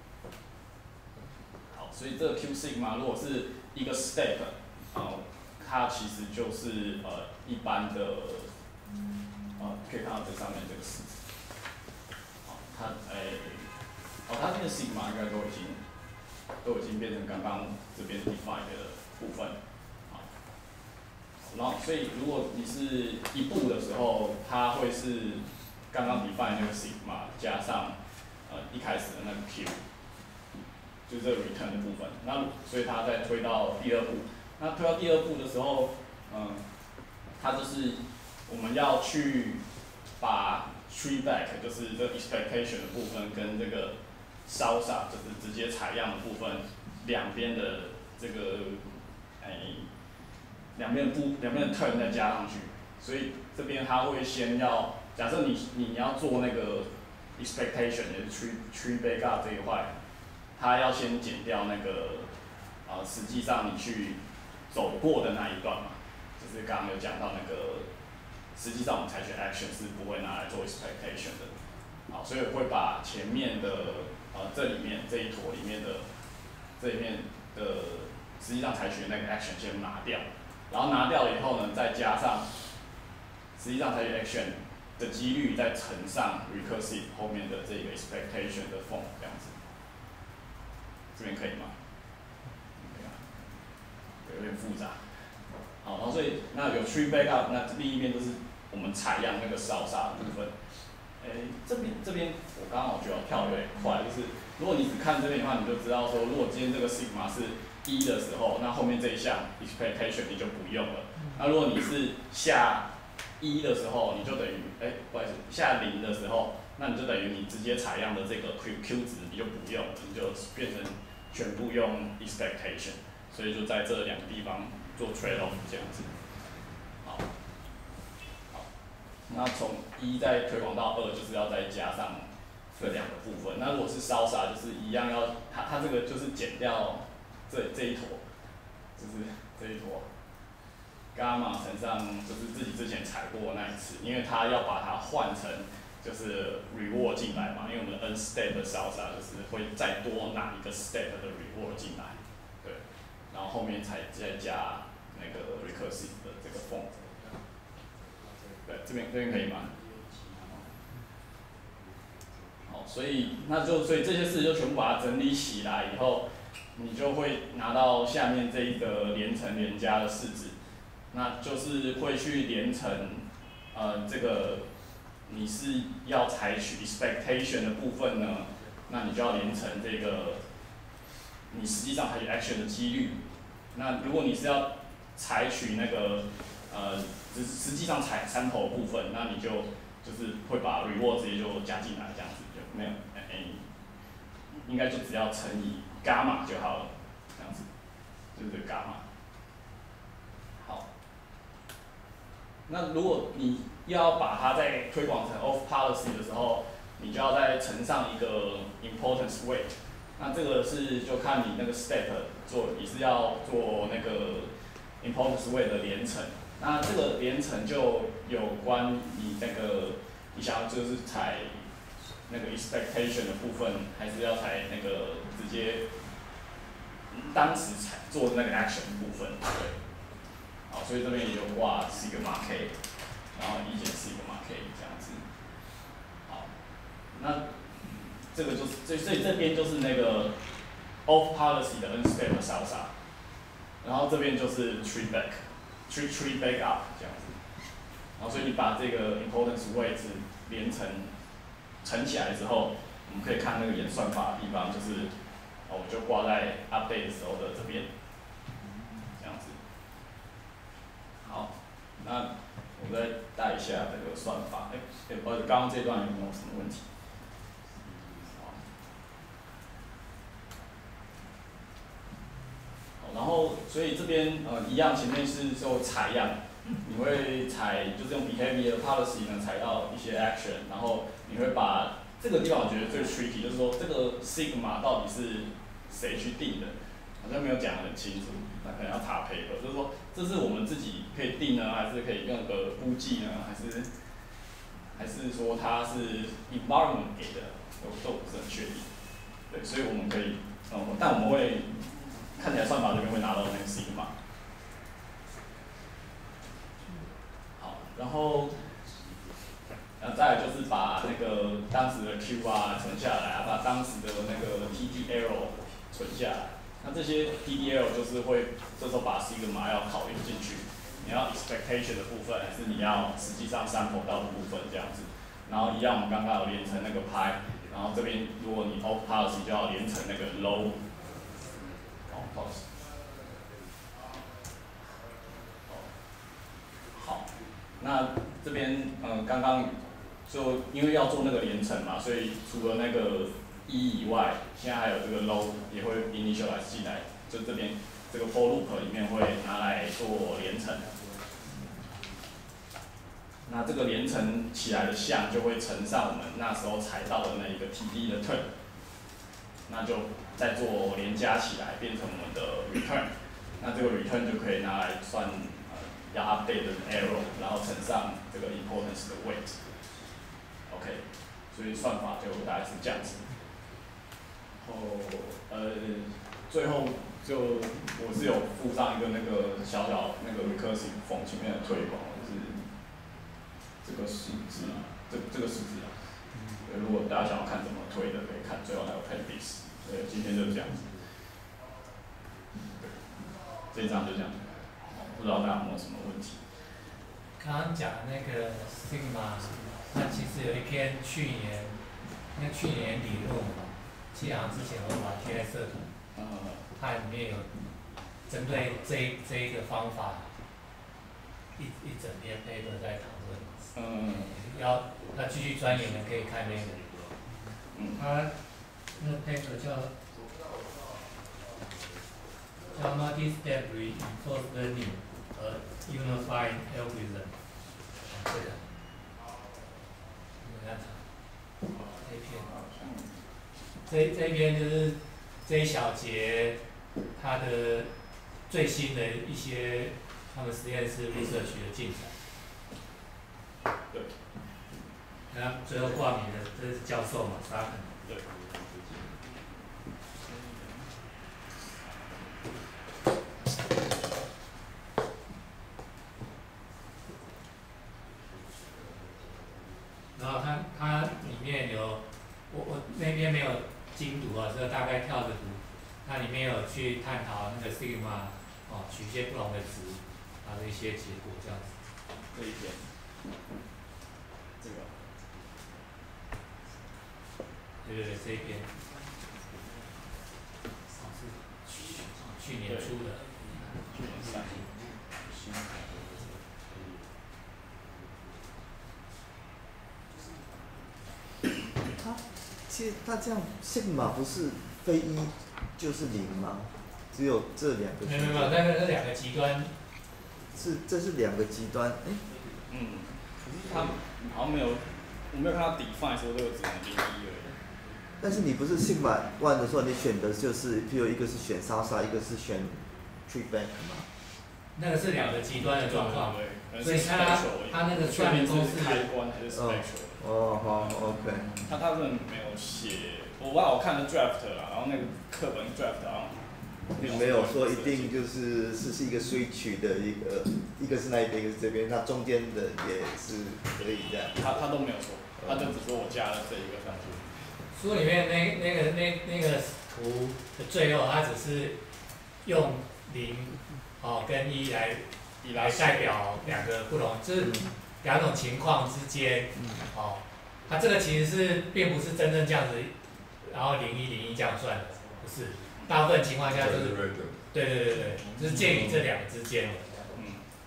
好，所以这个 Q sigma 如果是一个 step， 啊、呃，它其实就是呃一般的，呃可以看到这上面这个式子。好，它诶、哦它这个 sigma 应该都已经都已经变成刚刚这边 define 的部分。然后，所以如果你是一步的时候，它会是刚刚 define 那个 sigma 加上呃一开始的那个 Q， 就是这个 return 的部分。那所以它再推到第二步，那推到第二步的时候，嗯，它就是我们要去把 tree back 就是这个 expectation 的部分跟这个 salsa 就是直接采样的部分两边的这个诶。两边的步，两边的 turn 再加上去，所以这边它会先要，假设你你要做那个 expectation， 也是 tree tree backup 这一块，它要先减掉那个，啊、呃，实际上你去走过的那一段嘛，就是刚刚有讲到那个，实际上我们采取 action 是不会拿来做 expectation 的，好，所以会把前面的呃这里面这一坨里面的这里面的实际上采取的那个 action 先拿掉。然后拿掉了以后呢，再加上实际上采取 action 的几率，再乘上 recursive 后面的这个 expectation 的 form 这样子，这边可以吗？可以啊，有点复杂。好，然后所以那有 tree backup， 那另一边就是我们采样那个salsa的部分。诶，这边这边我刚刚我觉得跳有点快，就是如果你只看这边的话，你就知道说，如果今天这个 sigma 是一的时候，那后面这一项 expectation 你就不用了。那如果你是下一的时候，你就等于，哎，不好意思，下零的时候，那你就等于你直接采样的这个 Q Q 值你就不用了，你就变成全部用 expectation。所以就在这两个地方做 trade off 这样子。好，好，那从一再推广到二，就是要再加上这两个部分。那如果是 salsa， 就是一样要，它它这个就是减掉。这这一坨，就是这一坨，伽马乘上就是自己之前踩过那一次，因为它要把它换成就是 reward 进来嘛，因为我们 n step 的 salsa 就是会再多拿一个 step 的 reward 进来，对，然后后面才再加那个 recursive 的这个 form， 对，这边这边可以吗？好，所以那就所以这些事就全部把它整理起来以后。你就会拿到下面这一个连乘连加的式子，那就是会去连乘，呃，这个你是要采取 expectation 的部分呢，那你就要连乘这个你实际上采取 action 的几率。那如果你是要采取那个呃实实际上采 sample 的部分，那你就就是会把 reward 直接就加进来，这样子就没有，哎、欸，应该就只要乘以。伽马就好了，这样子，就是这个伽马。好，那如果你要把它再推广成 off policy 的时候，你就要再乘上一个 importance weight。那这个是就看你那个 step 做，你是要做那个 importance weight 的连乘。那这个连乘就有关你那个你想要就是采那个 expectation 的部分，还是要采那个直接当时采做那个 action 的部分，对。好，所以这边也就挂 sigma k， 然后一减 sigma k 这样子。好，那这个就是所以所以这边就是那个 off policy 的 unstep 的 salsa， 然后这边就是 tree back，tree tree back up 这样子。然后所以你把这个 importance 位置连成乘起来之后，我们可以看那个演算法的地方，就是哦，我就挂在 update 的时候的这边，这样子。好，那我再带一下这个算法。哎、欸，不好意思，刚刚这段有没有什么问题？好，然后所以这边呃一样，前面是做采样。你会采就是用 behavior policy 呢采到一些 action， 然后你会把这个地方我觉得最 tricky， 就是说这个 sigma 到底是谁去定的，好像没有讲得很清楚，那可能要查 paper， 就是说这是我们自己可以定呢，还是可以用个估计呢，还是还是说它是 environment 给的，都都不是很确定。对，所以我们可以，嗯，但我们会看起来算法这边会拿到那个 sigma。然后，呃，再来就是把那个当时的 Q 啊存下来，把当时的那个 T D L 存下来。那这些 T D L 就是会这时候把 sigma 要考虑进去，你要 expectation 的部分，还是你要实际上 sample 到的部分这样子。然后一样，我们刚刚有连成那个 pi， 然后这边如果你 off policy 就要连成那个 low， 哦 policy。好。那这边呃刚刚就因为要做那个连程嘛，所以除了那个一以外，现在还有这个 low 也会 initialize 进来，就这边这个 for loop 里面会拿来做连程。那这个连程起来的项就会乘上我们那时候采到的那一个 T D 的 turn， 那就再做连加起来变成我们的 return， 那这个 return 就可以拿来算。要 update 的 error， 然后乘上这个 importance 的 weight，OK， 所以算法就大概是这样子。然后呃，最后就我是有附上一个那个小小那个 recursive function 面的推广，就是这个数字，这这个数字啊。对，如果大家想要看怎么推的，可以看最后那个 appendix。对，今天就是这样子。对，这一章就这样。不知道大家有没有什么问题？ 刚刚讲的那个 sigma， 它其实有一篇去年，那去年理论嘛，七行之前我把它贴在社团， 嗯， 它里面有针对这这一个方法，一一整篇 paper 在讨论。 嗯， 要要继续钻研的可以看那个。 嗯。 它那个 paper 叫叫 multi-step reinforced learning。呃 ，unified algorithm， 这个，你看这一篇，这这一篇就是这一小节，它的最新的一些他们实验室 research 的进展。 对。 然后最后挂名的这是教授嘛，沙肯。 对。 然后它它里面有，我我那边没有精读啊，这大概跳着读。它里面有去探讨那个 sigma， 哦，取一些不同的值，它的一些结果这样子。 这一篇，这个。 对对对，这一篇。哦，是去去年出的。 去年三月。 它其实它这样 sigma 不是非一就是零吗？只有这两个。 没有没有，那个那两个极端。 是，这是两个极端，哎、欸。 嗯，可是他好像没有，我没有看到 define 说这个只能零一而已。 但是你不是 sigma one 的时候，你选的就是，譬如一个是选莎莎，一个是选 tree bank 吗？ 那个是两个极端的状况。 对。 所以它它那个算的公式开关还是 special。 哦，好 ，OK。 他他真的没有写，我把我看的 draft 啦，然后那个课本 draft 好像没有说一定就是是是一个 switch 的一个，一个是那一边，一个是这边，它中间的也是可以这样。 他他都没有说，他就只说我加了这一个上去。 书里面那那个那那个图的最后，它只是用零哦跟一来来代表两个不同，就是两种情况之间哦。它这个其实是并不是真正这样子，然后零一零一这样算的，不是。大部分情况下就是，对对对对，就是介于这两个之间。嗯。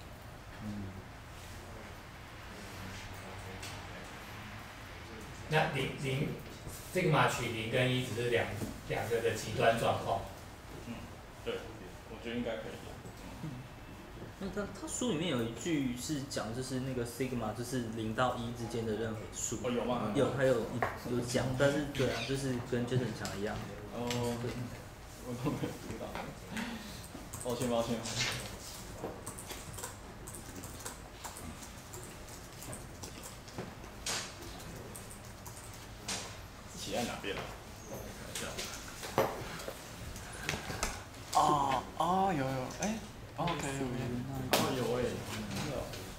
那零零这个嘛取零跟一只是两两个的极端状况。 嗯，对，我觉得应该可以。 那他他书里面有一句是讲，就是那个 sigma 就是零到一之间的任何数。 哦，有吗？ 有，还有有讲，但是对啊，就是跟 Jason 讲一样。 哦，我都没有知道。抱歉，抱歉。写在哪边了？哦哦，有有，哎、欸。哦，可以有有，哦有诶，真的，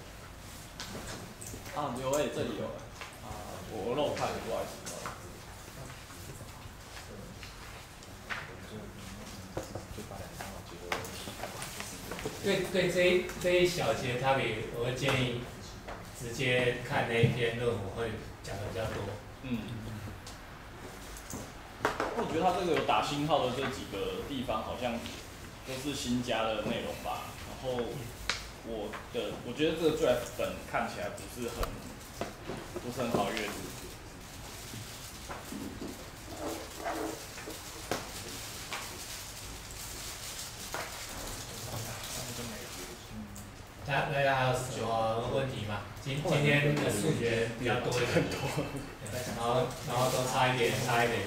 啊有诶，这里有，啊我漏看，不好意思。 对对，这一这一小节他比我会建议直接看那一篇论文会讲的比较多。 嗯。我觉得他这个有打星号的这几个地方好像。都是新加的内容吧，然后我的我觉得这个 draft 本看起来不是很不是很好阅读。 大家大家还有什么问题吗？今今天的数学比较多一点，然后然后都差一点差一点。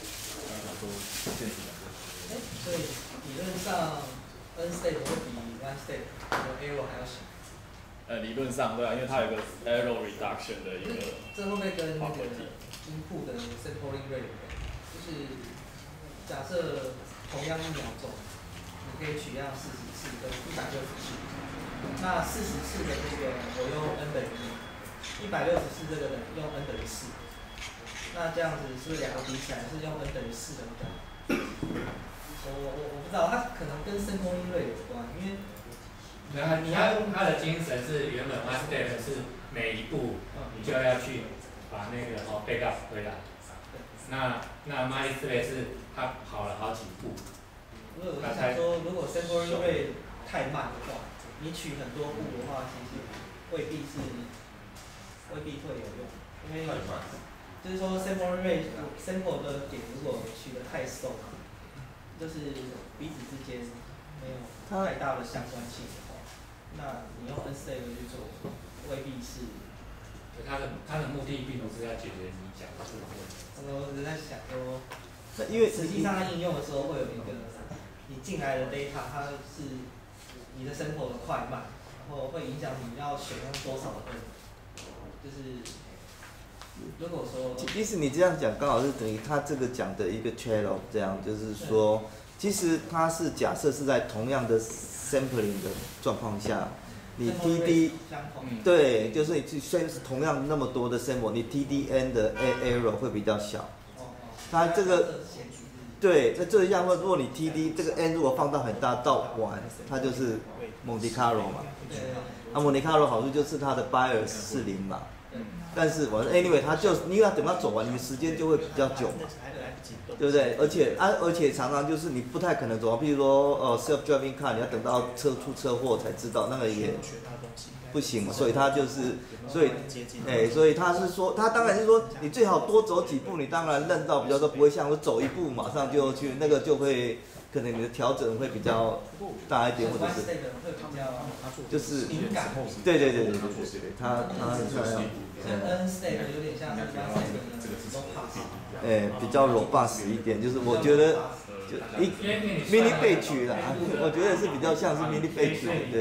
哎，所以。理论上 ，n state 会比 one state 的 error 还要小。 呃，理论上对啊，因为它有个 error reduction 的一个。 这会不会跟那个 input 的 sampling rate 有关？就是假设同样一秒钟，你可以取样四十次跟一百六十次，那四十次的那个我用 n 等于一，一百六十次这个人用 n 等于四，那这样子是不是两个比起来是用 n 等于四的比较好？我我我不知道，它可能跟sampling rate有关，因为然后你要用它的精神是原本 one step 是每一步你就要去把那个哦 back up 回来。那那 multi step 是它跑了好几步。 如果我想说，如果 sampling rate 太慢的话，你取很多步的话，其实未必是未必会有用，因为就是说 sampling rate sample 的点如果取得太瘦。就是彼此之间没有太大的相关性的话，那你用 n step 去做，未必是。 它的它的目的并不是要解决你讲的这个问题。 我只是在想说， 因为实际上它应用的时候会有一个，你进来的 data 它是你的 sample 的快慢，然后会影响你要选用多少的 n， 就是如果说， 其实你这样讲刚好是等于他这个讲的一个 trade-off， 这样就是说，其实它是假设是在同样的 sampling 的状况下，你 T D 对，就是你虽然是同样那么多的 sample， 你 T D N 的 error 会比较小。它这个对，在这样话，如果你 T D 这个 n 如果放到很大到完，它就是 Monte Carlo 嘛。那 Monte Carlo 好处就是它的 bias 是零嘛。但是我 anyway 它就你要等它走完，你的时间就会比较久嘛，对不对？而且啊，而且常常就是你不太可能走完，譬如说呃 self driving car， 你要等到车出车祸才知道，那个也不行嘛。所以它就是，所以哎，所以他是说，他当然是说你最好多走几步，你当然认到比较多，不会像我走一步马上就去那个就会。可能你的调整会比较大一点，或者是就是对对对对对对对，他他是这样， 嗯 ，N-state 有点像是 one-state 的 low pass， 哎，比较 robust 一点，就是我觉得就一 mini batch 啦，我觉得是比较像是 mini batch，对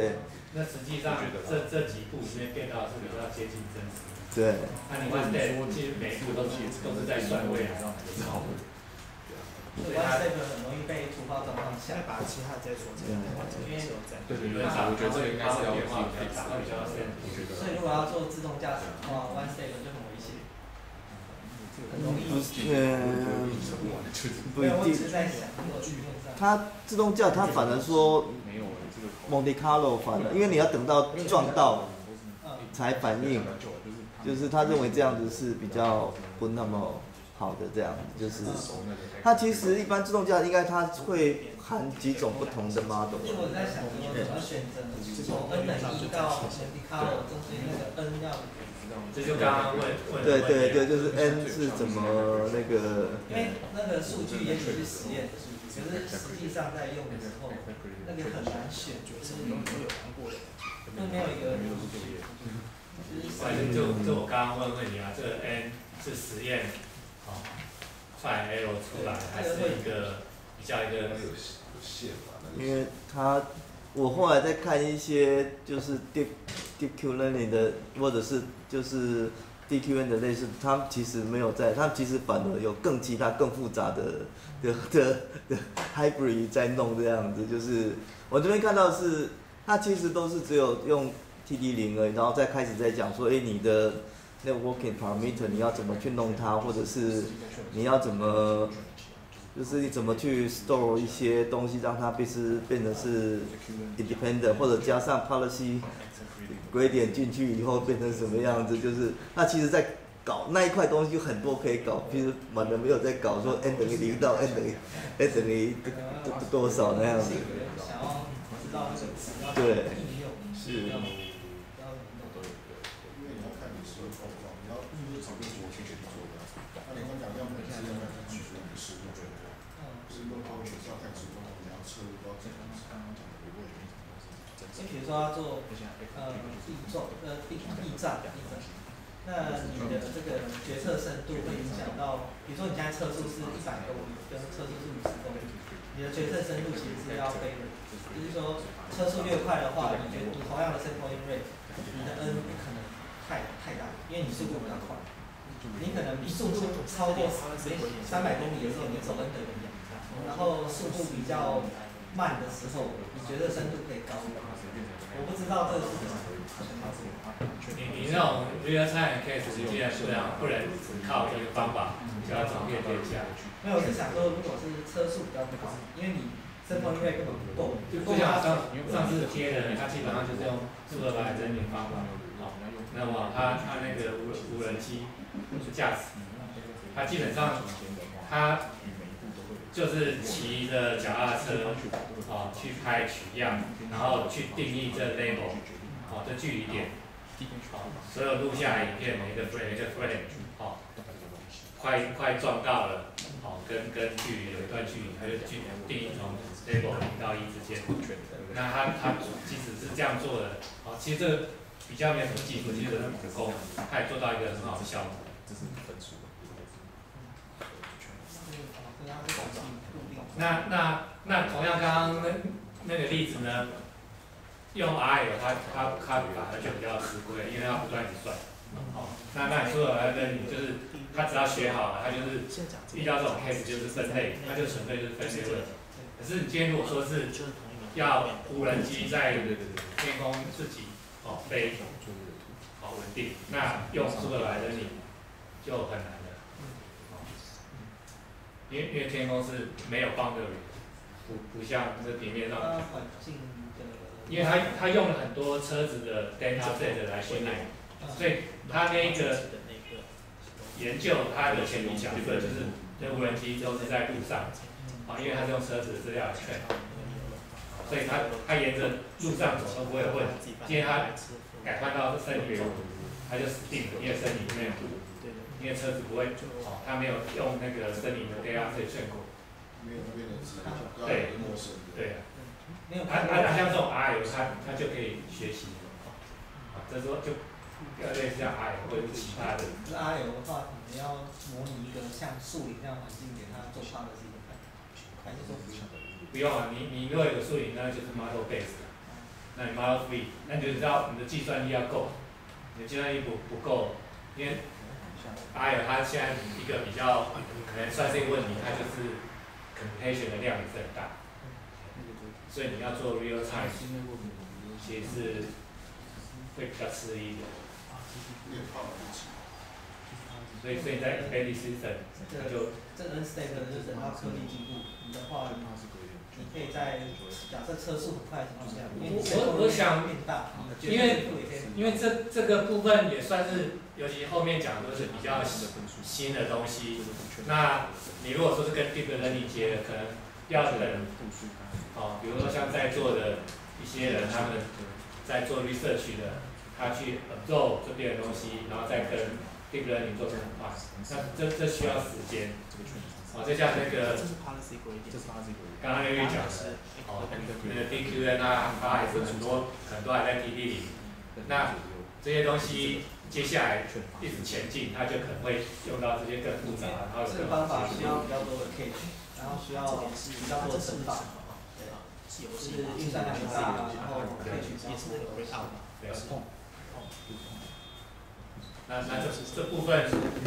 那实际上这这几部里面变到是比较接近真实。 对。 那你 one step 其实每一步都是都是在算未来。 所以 one step 很容易被突发状况下。 把其他再说这样的话，这个时候再。 对对对，我觉得这个应该是要有自己配置的。 所以如果要做自动驾驶的话 ，one step 就很危险。很容易。 嗯，不一定。 它自动驾它反而说 Monte Carlo 反而，因为你要等到撞到才反应，就是他认为这样子是比较不那么好的这样子，就是它其实一般自动驾应该它会含几种不同的 model。 因为我在想说怎么选择从 N 等一到 Monte Carlo 中间那个 N 要。 这就刚刚问问对对对，就是 N 是怎么那个？ 因为那个数据也许是实验，可是实际上在用的时候，那个很难选，就是都有玩过的，都没有一个。 反正就就我刚刚问问你啊，这个 N 是实验，哦，算 L 出来，还是一个比较一个？ 因为它。我后来在看一些就是 deep deep Q learning 的，或者是就是 D Q N 的类似，他们其实没有在，他们其实反而有更其他更复杂的的的的 hybrid 在弄这样子，就是我这边看到是，它其实都是只有用 T D 零而已，然后再开始在讲说，哎、欸，你的那 working parameter 你要怎么去弄它，或者是你要怎么。就是你怎么去 store 一些东西，让它变是变成是 independent， 或者加上 policy gradient 进去以后变成什么样子？就是那其实在搞那一块东西有很多可以搞，其实满人没有在搞说 n 等于零到 n 等于 n 等于多多少那样子。对，是。 就比如说要做呃地重呃地地站地站，那你的这个决策深度会影响到，比如说你现在测速是一百公里，跟测速是五十公里，你的决策深度其实是要飞的，就是说车速越快的话，你觉你同样的 sampling rate， 你的 N 不可能太太大，因为你速度比较快，你可能速度超过三百公里的时候，你走 N 等于一，然后速度比较慢的时候，你觉得深度可以高一点。我不知道这个是什么。 你你那种 real time case 既然不能不能只靠一个方法，就要找遍天下。 没有，我是想说，如果是车速比较高，因为你sampling rate根本不够。 就像上上次贴的，它基本上就是用数二百人领方法。好，那么它它那个无无人机驾驶，它基本上它就是骑着脚踏车，哦，去拍取样，然后去定义这 label， 哦，这距离点，哦，所有录下来影片每一个 frame 每一个 frame， 哦，快快撞到了，哦，跟跟距离有一段距离，它就距定义从 label 零到一之间。那它它即使是这样做的，哦，其实这个比较没有什么技术，其实很普通，它也做到一个很好的效果。这是分数。那那那同样刚刚那那个例子呢，用 R L 它它它反而就比较吃亏，因为它不断地算。哦，那那你说的来跟你就是他只要学好了，他就是遇到这种 case 就是分类，他就纯粹就是分类问题。可是你今天如果说是要无人机在天空自己哦飞，好稳定，那用这个来跟你就很难了。因为因为天空是没有 boundary， 不不像这平面上，因为它它用了很多车子的 data set 来训练，所以它那一个研究它的前提假设就是这无人机都是在路上，啊，因为它是用车子的资料来劝，所以它它沿着路上走都不会有问题。今天它改换到森林中，它就死定了，因为森林没有路。因为车子不会，哦，它没有用那个森林的 data 去劝过。对，对啊。它它它像这种 R L， 它它就可以学习，啊，这时候就类似像 R L 或者是其他的。 R L 的话，你要模拟一个像树林这样环境给它做 policy， 还是说不用？ 不用啊，你你如果有个树林，那就是 model base 了。 那你 Model three， 那你就知道你的计算力要够，你的计算力不不够，因为 I 它现在一个比较可能算是一个问题，它就是 computation 的量也是很大，所以你要做 real time， 其实是会比较吃力的。所以，所以在 embedded system 就这个 N step 可能就等到科技进步，你的话，你可以在假设车速很快的情况下，因为我我想变大， 因为因为这这个部分也算是，尤其后面讲都是比较新的东西。那你如果说是跟 deep learning 接的，可能要等，哦，比如说像在座的一些人，他们在做 research 的，他去 absorb 这边的东西，然后再跟 deep learning 做成化，那这这需要时间。哦，就像那个刚刚那位讲的，哦，那个 D Q N 啊，它还是很多很多还在 T D 里。那这些东西接下来一直前进，它就可能会用到这些更复杂，然后这个方法需要比较多的 cache， 然后需要比较多的乘法，对，就是运算量很大，然后 cache 也是那个 break out 嘛， 对。那那这这部分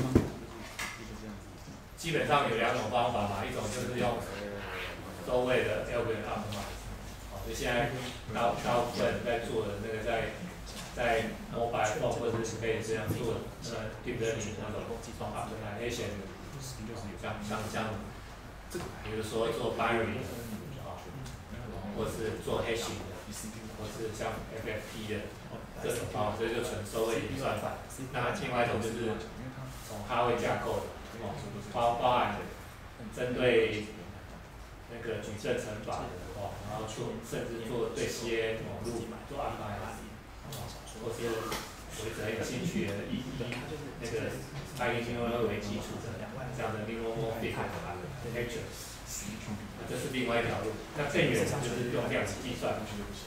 基本上有两种方法嘛，一种就是用周位的 algorithm 嘛，好，就现在大大部分在做的那个在在 mobile phone 或者是可以这样做呃 deep learning 那种 optimization， 像像像，比如说做 binary 的啊，或是做 hashing 的，或是像 F F T 的这种方法，这就纯收位演算法。那另外一种就是从哈位架构的。哦，包包含针对那个矩阵乘法的哦，然后做甚至做对 C A 网络做安排，或是我一直很有兴趣的以以那个大语进入为基础的这样的 neuromorphic architecture， 这是另外一条路。那更远就是用量子计算，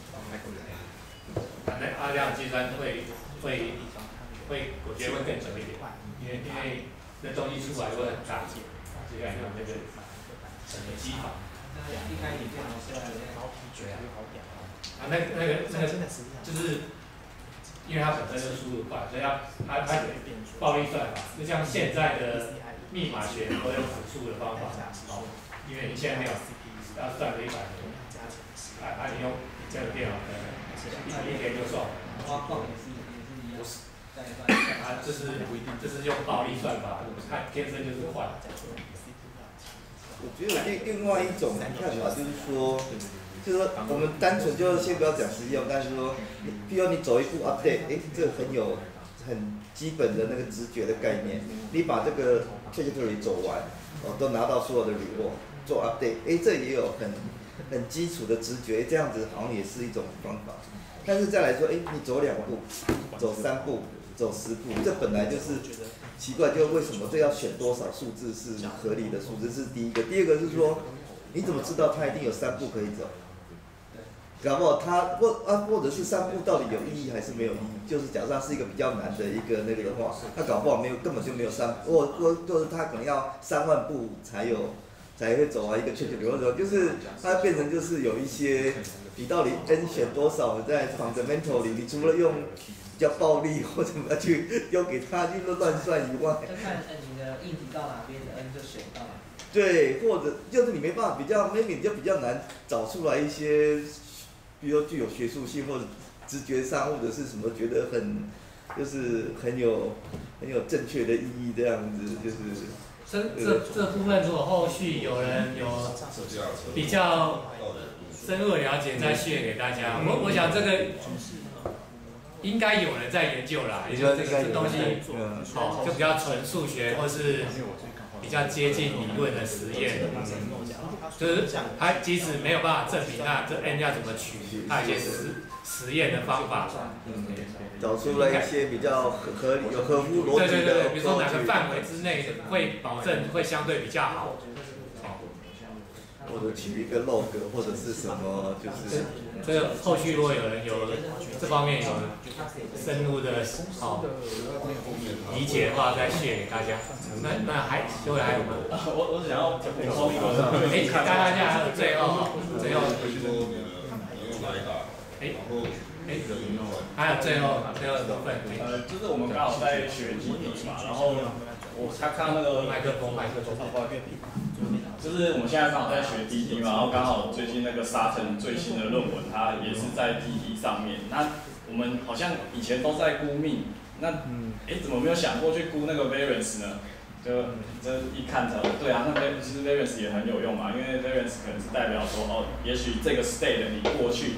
那那量子计算会会会我觉得会更久一点，因为因为。那东西出来会很大，就像用那个整个机房。 一开始电脑出来的对啊。啊，那那个那个就是，因为它本身就输入快，所以它它它暴力算法，就像现在的密码学都用复数的方法，哦，因为你现在没有要算个一百年，啊啊你用这个电脑可能一一天就算。 挖矿也是也是一样。 啊，这是这是用暴力算法，它天生就是快。 我觉得另另外一种看法就是说，就是说我们单纯就先不要讲实用，但是说，譬如你走一步 update， 哎，这个很有很基本的那个直觉的概念，你把这个 trajectory 走完，哦，都拿到所有的 reward 做 update， 哎，这也有很很基础的直觉，这样子好像也是一种方法。但是再来说，哎，你走两步，走三步。走十步，这本来就是奇怪，就是为什么这要选多少数字是合理的数字？是第一个，第二个是说，你怎么知道它一定有三步可以走？搞不好它或啊，或者是三步到底有意义还是没有意义？就是假设它是一个比较难的一个那个的话，那搞不好没有根本就没有三，或或就是它可能要三万步才有才会走完一个确切，比如说就是它变成就是有一些，你到底 n 选多少在 fundamental 里，你除了用比较暴力或者要去丢给他去乱算以外， 就看你的硬体到哪边的 n 就选到哪。 对，或者就是你没办法比较 maybe 你就比较难找出来一些，比如说具有学术性或者直觉上或者是什么觉得很就是很有很有正确的意义这样子，就是。 这这这部分如果后续有人有比较深入的了解，再谢给大家。我我想这个。应该有人在研究啦，也就是这个东西，好，就比较纯数学或是比较接近理论的实验，就是它即使没有办法证明，那这 n 要怎么取，它有一些实实验的方法， 找出了一些比较合合理、有合乎逻辑的。 对对对，比如说哪个范围之内会保证会相对比较好， 或者取一个 log 或者是什么，就是。 这个后续如果有人有这方面有深入的哦理解的话，再谢给大家。那那还各位还有吗？ 我我只想要补充一个， 哎，大家还有最后最后，哎。 说， 哎，还有最后最后的部分， 呃，就是我们刚好在学 T D 嘛，然后我他看那个麦克风麦克风， 就是我们现在刚好在学 T D 嘛，然后刚好最近那个沙腾最新的论文，它也是在 T D 上面。那我们好像以前都在估命，那哎怎么没有想过去估那个 variance 呢？就这一看才对啊，那其实 variance 也很有用嘛，因为 variance 可能是代表说哦，也许这个 state 你过去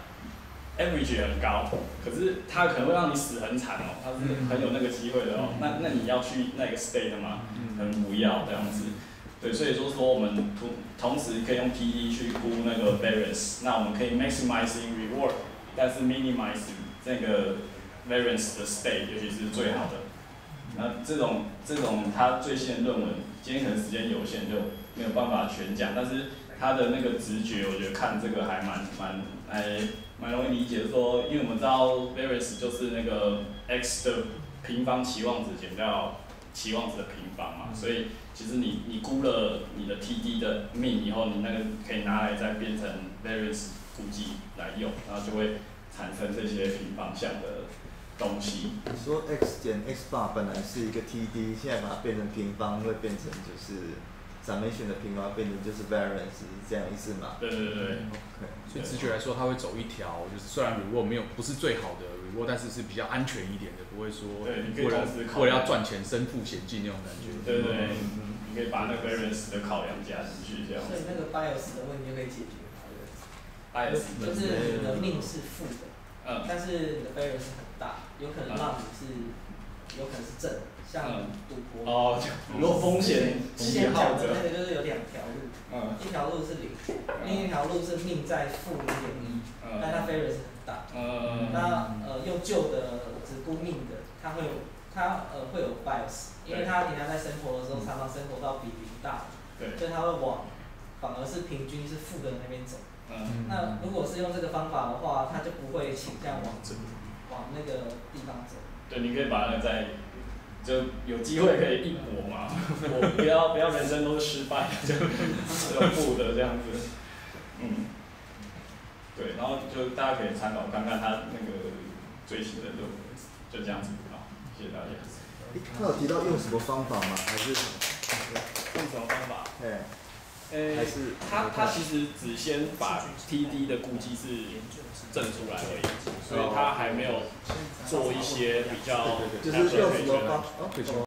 average 也很高，可是它可能会让你死很惨哦，它是很有那个机会的哦。那那你要去那个 state 吗？可能不要这样子。对，所以说说我们同同时可以用 T D 去估那个 variance， 那我们可以 maximizing reward， 但是 minimizing 这个 variance 的 state 也许是最好的。那这种这种他最新的论文，今天可能时间有限，就没有办法全讲，但是他的那个直觉，我觉得看这个还蛮蛮哎蛮容易理解，说因为我们知道 variance 就是那个 x 的平方期望值减掉期望值的平方嘛，所以其实你你估了你的 T D 的 mean 以后，你那个可以拿来再变成 variance 估计来用，然后就会产生这些平方向的东西。 你说 x 减 x bar 本来是一个 T D， 现在把它变成平方，会变成就是 summation 的平方变成就是 variance， 是这样意思吗？ 对对对。 OK。 所以直觉来说，它会走一条，就是虽然 reward 没有不是最好的 reward， 但是是比较安全一点的，不会说为了为了要赚钱身负险境那种感觉。 对对对，你可以把那个 variance 的考量加进去，这样。 所以那个 bias 的问题就可以解决嘛，对不对 ？bias 就是你的命是负的， 嗯， 但是你的 variance 很大，有可能让你是，有可能是正，像赌博。 哦，如果风险喜好者。 那个就是有两条路， 嗯， 一条路是零，另一条路是命在负零点一，但它 variance 很大。 嗯。 那呃用旧的只估命的，它会有它呃会有 bias， 因为它平常在生活的时候常常生活到比零大， 对， 所以它会往反而是平均是负的那边走。 嗯。 那如果是用这个方法的话，它就不会倾向往往那个地方走。 对，你可以把那个在。就有机会可以一搏嘛，我不要不要人生都是失败，就只有负的这样子，嗯，对，然后就大家可以参考看看他那个最新的论文，就这样子啊，谢谢大家。 他有提到用什么方法吗？还是用什么方法？ 哎， 呃， 还是他他其实只先把 T D 的估计是证出来而已，所以他还没有做一些比较， 就是用什么方？哦